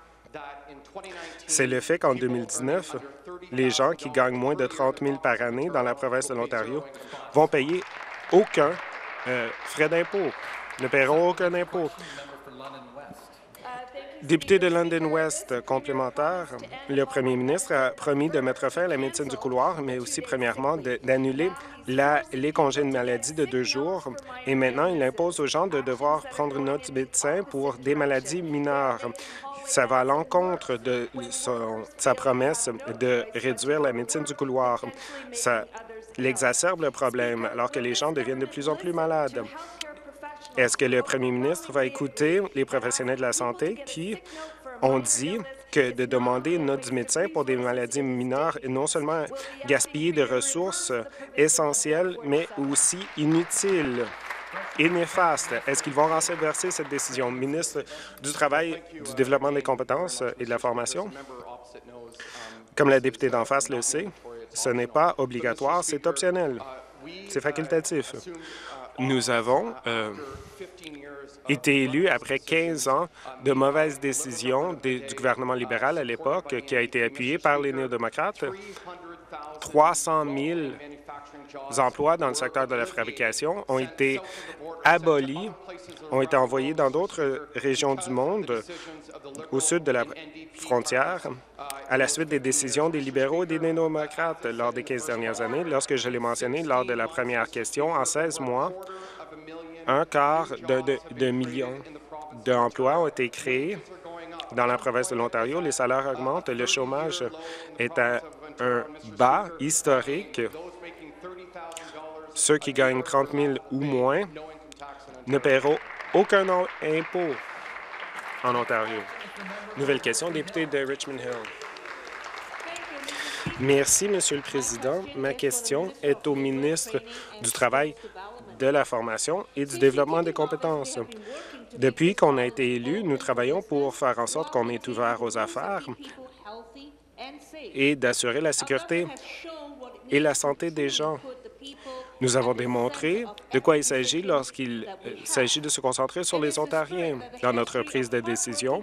c'est le fait qu'en 2019, les gens qui gagnent moins de 30 000 par année dans la province de l'Ontario vont payer aucun frais d'impôt, ne paieront aucun impôt. Député de London West complémentaire, le premier ministre a promis de mettre fin à la médecine du couloir, mais aussi, premièrement, d'annuler les congés de maladie de 2 jours. Et maintenant, il impose aux gens de devoir prendre une note du médecin pour des maladies mineures. Ça va à l'encontre de sa promesse de réduire la médecine du couloir. Ça l'exacerbe le problème, alors que les gens deviennent de plus en plus malades. Est-ce que le premier ministre va écouter les professionnels de la santé qui ont dit que de demander une note du médecin pour des maladies mineures est non seulement gaspiller des ressources essentielles, mais aussi inutiles et néfastes? Est-ce qu'ils vont renverser cette décision? Ministre du Travail, du Développement des compétences et de la formation, comme la députée d'en face le sait, ce n'est pas obligatoire, c'est optionnel. C'est facultatif. Nous avons été élus après 15 ans de mauvaises décisions du gouvernement libéral à l'époque, qui a été appuyé par les néo-démocrates. 300 000 emplois dans le secteur de la fabrication ont été abolis, ont été envoyés dans d'autres régions du monde au sud de la frontière à la suite des décisions des libéraux et des démocrates lors des 15 dernières années. Lorsque je l'ai mentionné lors de la première question, en 16 mois, un quart de million d'emplois ont été créés dans la province de l'Ontario. Les salaires augmentent, le chômage est à un bas historique. Ceux qui gagnent 30 000 ou moins ne paieront aucun impôt en Ontario. Nouvelle question, député de Richmond Hill. Merci, Monsieur le Président. Ma question est au ministre du Travail, de la Formation et du Développement des compétences. Depuis qu'on a été élu, nous travaillons pour faire en sorte qu'on est ouvert aux affaires et d'assurer la sécurité et la santé des gens. Nous avons démontré de quoi il s'agit lorsqu'il s'agit de se concentrer sur les Ontariens. Dans notre prise de décision,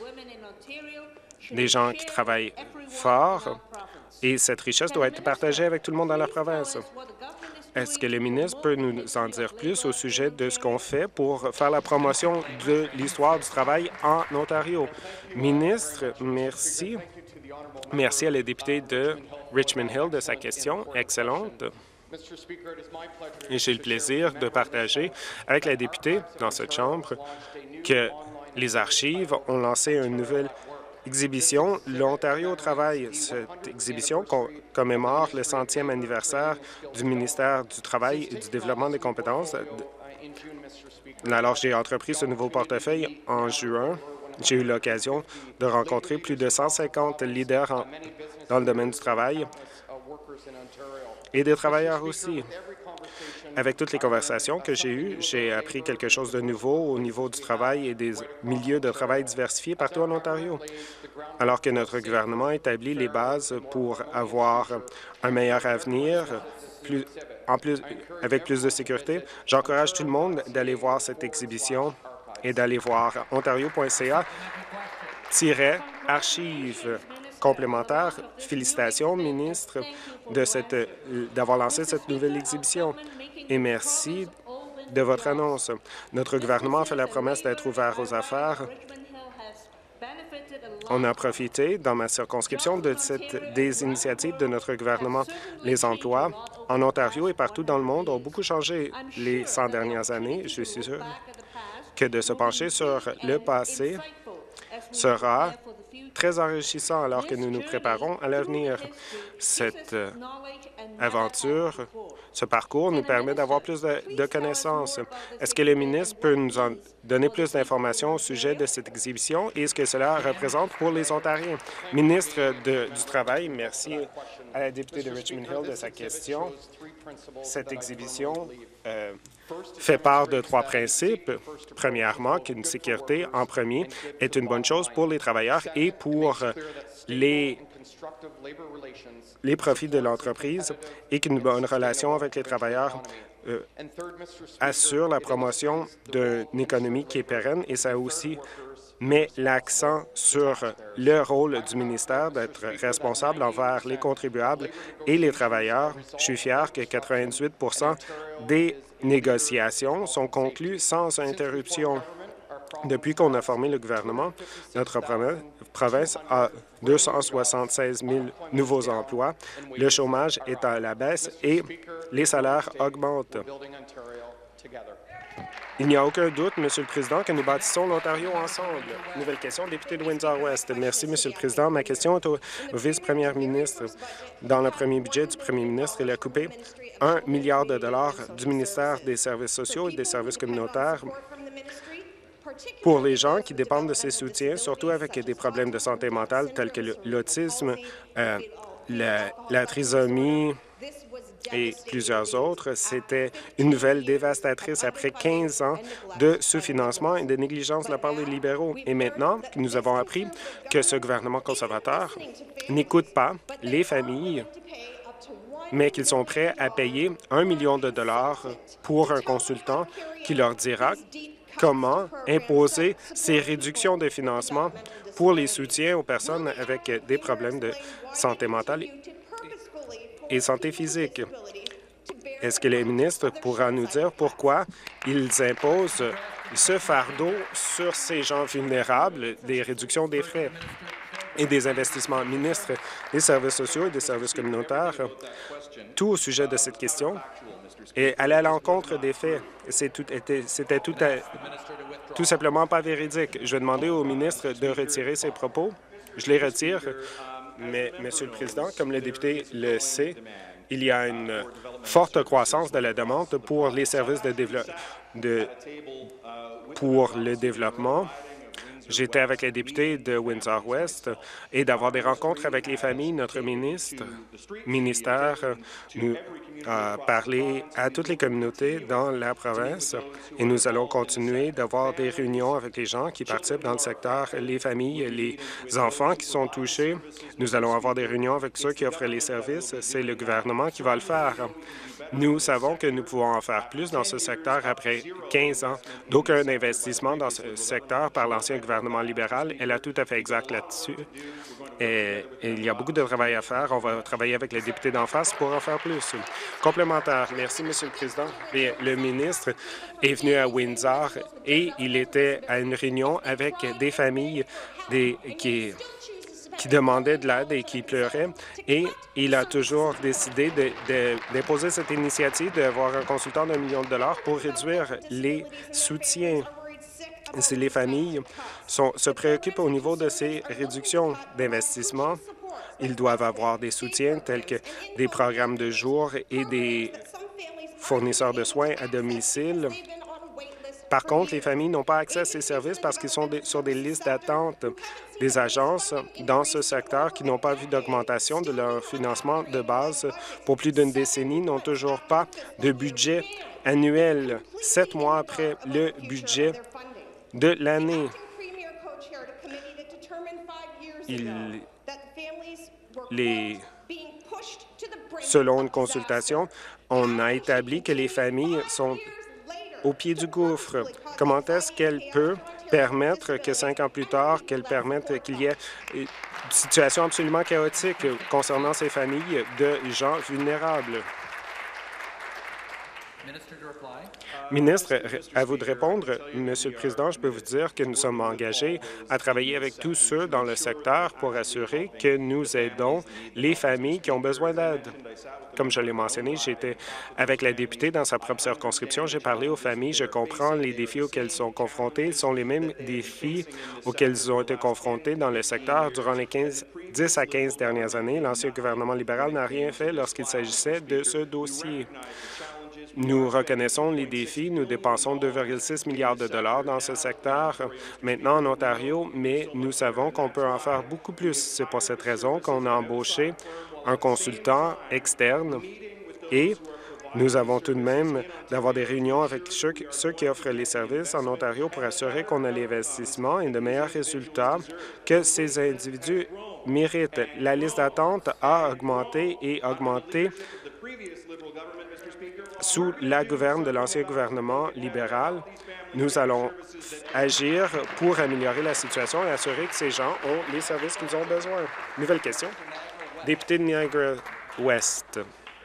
des gens qui travaillent fort, et cette richesse doit être partagée avec tout le monde dans la province. Est-ce que le ministre peut nous en dire plus au sujet de ce qu'on fait pour faire la promotion de l'histoire du travail en Ontario? Ministre, merci. Merci à la députée de Richmond Hill de sa question excellente. Et j'ai le plaisir de partager avec la députée dans cette Chambre que les archives ont lancé une nouvelle exhibition, l'Ontario au travail. Cette exhibition commémore le 100e anniversaire du ministère du Travail et du Développement des compétences. Alors, j'ai entrepris ce nouveau portefeuille en juin. J'ai eu l'occasion de rencontrer plus de 150 leaders dans le domaine du travail et des travailleurs aussi. Avec toutes les conversations que j'ai eues, j'ai appris quelque chose de nouveau au niveau du travail et des milieux de travail diversifiés partout en Ontario. Alors que notre gouvernement établit les bases pour avoir un meilleur avenir, avec plus de sécurité, j'encourage tout le monde d'aller voir cette exhibition et d'aller voir ontario.ca-archives complémentaires. Félicitations, ministre, d'avoir lancé cette nouvelle exhibition. Et merci de votre annonce. Notre gouvernement a fait la promesse d'être ouvert aux affaires. On a profité, dans ma circonscription, des initiatives de notre gouvernement. Les emplois en Ontario et partout dans le monde ont beaucoup changé les 100 dernières années. Je suis sûr que de se pencher sur le passé sera très enrichissant alors que nous nous préparons à l'avenir. Cette aventure, ce parcours nous permet d'avoir plus de connaissances. Est-ce que le ministre peut nous en donner plus d'informations au sujet de cette exhibition et ce que cela représente pour les Ontariens? Ministre du Travail, merci à la députée de Richmond Hill de sa question. Cette exhibition fait part de 3 principes. Premièrement, qu'une sécurité en premier est une bonne chose pour les travailleurs et pour les profits de l'entreprise et qu'une bonne relation avec les travailleurs assure la promotion d'une économie qui est pérenne et ça aussi met l'accent sur le rôle du ministère d'être responsable envers les contribuables et les travailleurs. Je suis fier que 98 des négociations sont conclues sans interruption. Depuis qu'on a formé le gouvernement, notre province a 276 000 nouveaux emplois, le chômage est à la baisse et les salaires augmentent. Il n'y a aucun doute, Monsieur le Président, que nous bâtissons l'Ontario ensemble. Nouvelle question, député de Windsor-Ouest. Merci, Monsieur le Président. Ma question est au vice-premier ministre. Dans le premier budget du premier ministre, il a coupé 1 milliard de dollars du ministère des Services sociaux et des services communautaires pour les gens qui dépendent de ces soutiens, surtout avec des problèmes de santé mentale tels que l'autisme, la trisomie et plusieurs autres. C'était une nouvelle dévastatrice après 15 ans de sous-financement et de négligence de la part des libéraux. Et maintenant, nous avons appris que ce gouvernement conservateur n'écoute pas les familles, mais qu'ils sont prêts à payer 1 million de dollars pour un consultant qui leur dira comment imposer ces réductions de financement pour les soutiens aux personnes avec des problèmes de santé mentale et santé physique. Est-ce que le ministre pourra nous dire pourquoi ils imposent ce fardeau sur ces gens vulnérables, des réductions des frais et des investissements? Ministre des Services sociaux et des services communautaires, tout au sujet de cette question et aller à l'encontre des faits. C'était tout simplement pas véridique. Je vais demander au ministre de retirer ses propos. Je les retire, mais, Monsieur le Président, comme le député le sait, il y a une forte croissance de la demande pour les services pour le développement. J'étais avec les députés de Windsor-Ouest et d'avoir des rencontres avec les familles. Notre ministère nous a parlé à toutes les communautés dans la province et nous allons continuer d'avoir des réunions avec les gens qui participent dans le secteur, les familles, les enfants qui sont touchés. Nous allons avoir des réunions avec ceux qui offrent les services. C'est le gouvernement qui va le faire. Nous savons que nous pouvons en faire plus dans ce secteur après 15 ans d'aucun investissement dans ce secteur par l'ancien gouvernement libéral. Elle a tout à fait exact là-dessus. Et il y a beaucoup de travail à faire. On va travailler avec les députés d'en face pour en faire plus. Complémentaire. Merci, Monsieur le Président. Bien, le ministre est venu à Windsor et il était à une réunion avec des familles qui demandaient de l'aide et qui pleuraient. Et il a toujours décidé d'imposer cette initiative d'avoir un consultant d'1 million de dollars pour réduire les soutiens. Si les familles se préoccupent au niveau de ces réductions d'investissement, ils doivent avoir des soutiens tels que des programmes de jour et des fournisseurs de soins à domicile. Par contre, les familles n'ont pas accès à ces services parce qu'ils sont sur des listes d'attente. Des agences dans ce secteur qui n'ont pas vu d'augmentation de leur financement de base pour plus d'une décennie n'ont toujours pas de budget annuel 7 mois après le budget de l'année. Selon une consultation, on a établi que les familles sont au pied du gouffre. Comment est-ce qu'elle peut permettre que 5 ans plus tard, qu'elle permette qu'il y ait une situation absolument chaotique concernant ces familles de gens vulnérables? Ministre, à vous de répondre. Monsieur le Président, je peux vous dire que nous sommes engagés à travailler avec tous ceux dans le secteur pour assurer que nous aidons les familles qui ont besoin d'aide. Comme je l'ai mentionné, j'étais avec la députée dans sa propre circonscription. J'ai parlé aux familles. Je comprends les défis auxquels elles sont confrontées. Ce sont les mêmes défis auxquels ils ont été confrontés dans le secteur durant les 10 à 15 dernières années. L'ancien gouvernement libéral n'a rien fait lorsqu'il s'agissait de ce dossier. Nous reconnaissons les défis. Nous dépensons 2,6 milliards de dollars dans ce secteur maintenant en Ontario, mais nous savons qu'on peut en faire beaucoup plus. C'est pour cette raison qu'on a embauché un consultant externe et nous avons tout de même d'avoir des réunions avec ceux qui offrent les services en Ontario pour assurer qu'on a l'investissement et de meilleurs résultats que ces individus méritent. La liste d'attente a augmenté et augmenté sous la gouverne de l'ancien gouvernement libéral. Nous allons agir pour améliorer la situation et assurer que ces gens ont les services qu'ils ont besoin. Nouvelle question. Député de Niagara-Ouest.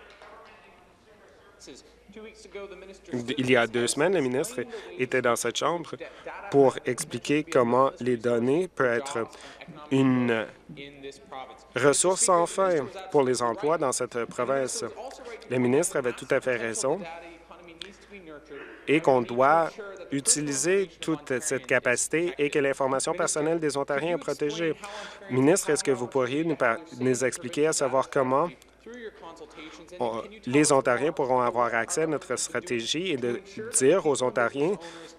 Il y a 2 semaines, le ministre était dans cette chambre pour expliquer comment les données peuvent être une ressource sans fin pour les emplois dans cette province. Le ministre avait tout à fait raison et qu'on doit utiliser toute cette capacité et que l'information personnelle des Ontariens est protégée. Ministre, est-ce que vous pourriez nous expliquer à savoir comment les Ontariens pourront avoir accès à notre stratégie et de dire aux Ontariens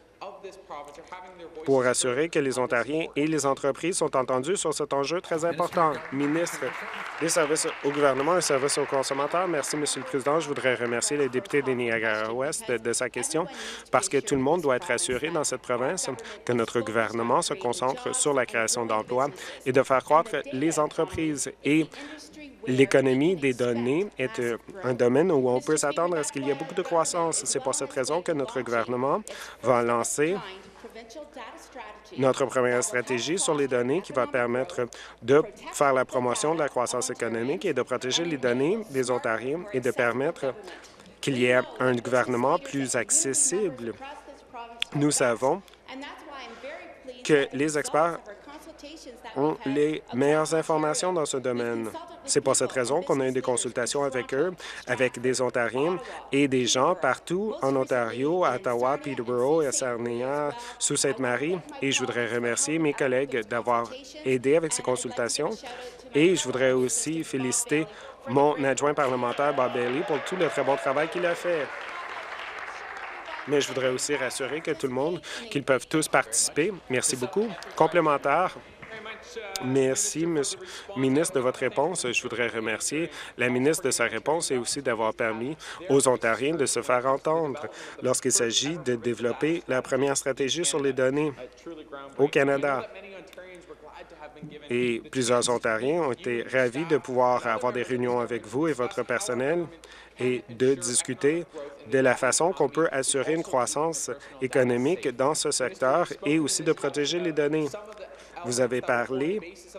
pour assurer que les Ontariens et les entreprises sont entendus sur cet enjeu très important. Ministre des services au gouvernement et services aux consommateurs. Merci, Monsieur le Président. Je voudrais remercier les députés de Niagara-Ouest de sa question parce que tout le monde doit être assuré dans cette province que notre gouvernement se concentre sur la création d'emplois et de faire croître les entreprises. Et l'économie des données est un domaine où on peut s'attendre à ce qu'il y ait beaucoup de croissance. C'est pour cette raison que notre gouvernement va lancer notre première stratégie sur les données qui va permettre de faire la promotion de la croissance économique et de protéger les données des Ontariens et de permettre qu'il y ait un gouvernement plus accessible. Nous savons que les experts ont les meilleures informations dans ce domaine. C'est pour cette raison qu'on a eu des consultations avec eux, avec des Ontariens et des gens partout en Ontario, à Ottawa, Peterborough, à Sarnia, Sault Ste. Marie. Et je voudrais remercier mes collègues d'avoir aidé avec ces consultations. Et je voudrais aussi féliciter mon adjoint parlementaire, Bob Bailey, pour tout le très bon travail qu'il a fait. Mais je voudrais aussi rassurer que tout le monde, qu'ils peuvent tous participer. Merci beaucoup. Complémentaire. Merci, Monsieur le ministre, de votre réponse. Je voudrais remercier la ministre de sa réponse et aussi d'avoir permis aux Ontariens de se faire entendre lorsqu'il s'agit de développer la première stratégie sur les données au Canada. Et plusieurs Ontariens ont été ravis de pouvoir avoir des réunions avec vous et votre personnel et de discuter de la façon qu'on peut assurer une croissance économique dans ce secteur et aussi de protéger les données. Vous avez parlé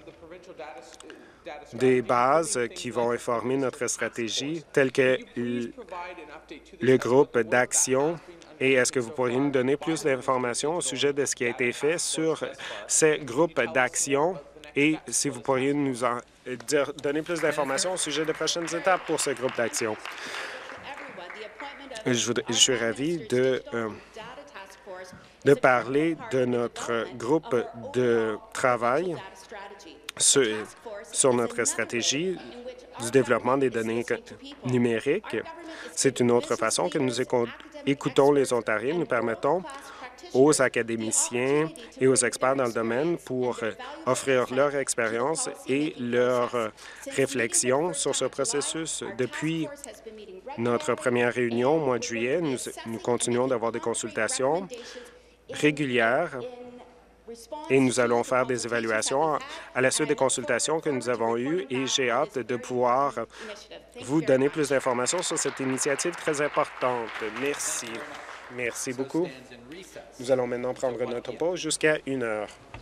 des bases qui vont informer notre stratégie, telles que le groupe d'action. Et est-ce que vous pourriez nous donner plus d'informations au sujet de ce qui a été fait sur ces groupes d'action et si vous pourriez nous donner plus d'informations au sujet de prochaines étapes pour ce groupe d'action? Je suis ravi de parler de notre groupe de travail sur notre stratégie du développement des données numériques. C'est une autre façon que nous écoutons les Ontariens. Nous permettons aux académiciens et aux experts dans le domaine pour offrir leur expérience et leur réflexion sur ce processus. Depuis notre première réunion au mois de juillet, nous continuons d'avoir des consultations régulières et nous allons faire des évaluations à la suite des consultations que nous avons eues et j'ai hâte de pouvoir vous donner plus d'informations sur cette initiative très importante. Merci. Merci beaucoup. Nous allons maintenant prendre notre pause jusqu'à 1 heure.